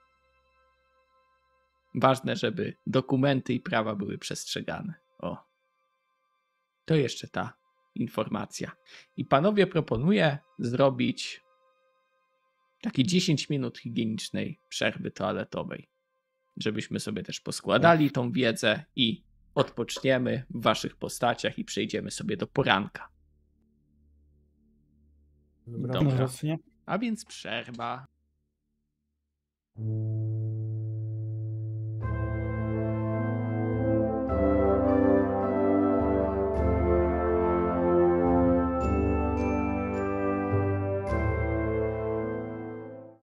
Ważne, żeby dokumenty i prawa były przestrzegane. O. To jeszcze ta informacja. I panowie, proponuję zrobić takie 10 minut higienicznej przerwy toaletowej. Żebyśmy sobie też poskładali tą wiedzę i odpoczniemy w waszych postaciach i przejdziemy sobie do poranka. Dobra. No, A więc przerwa.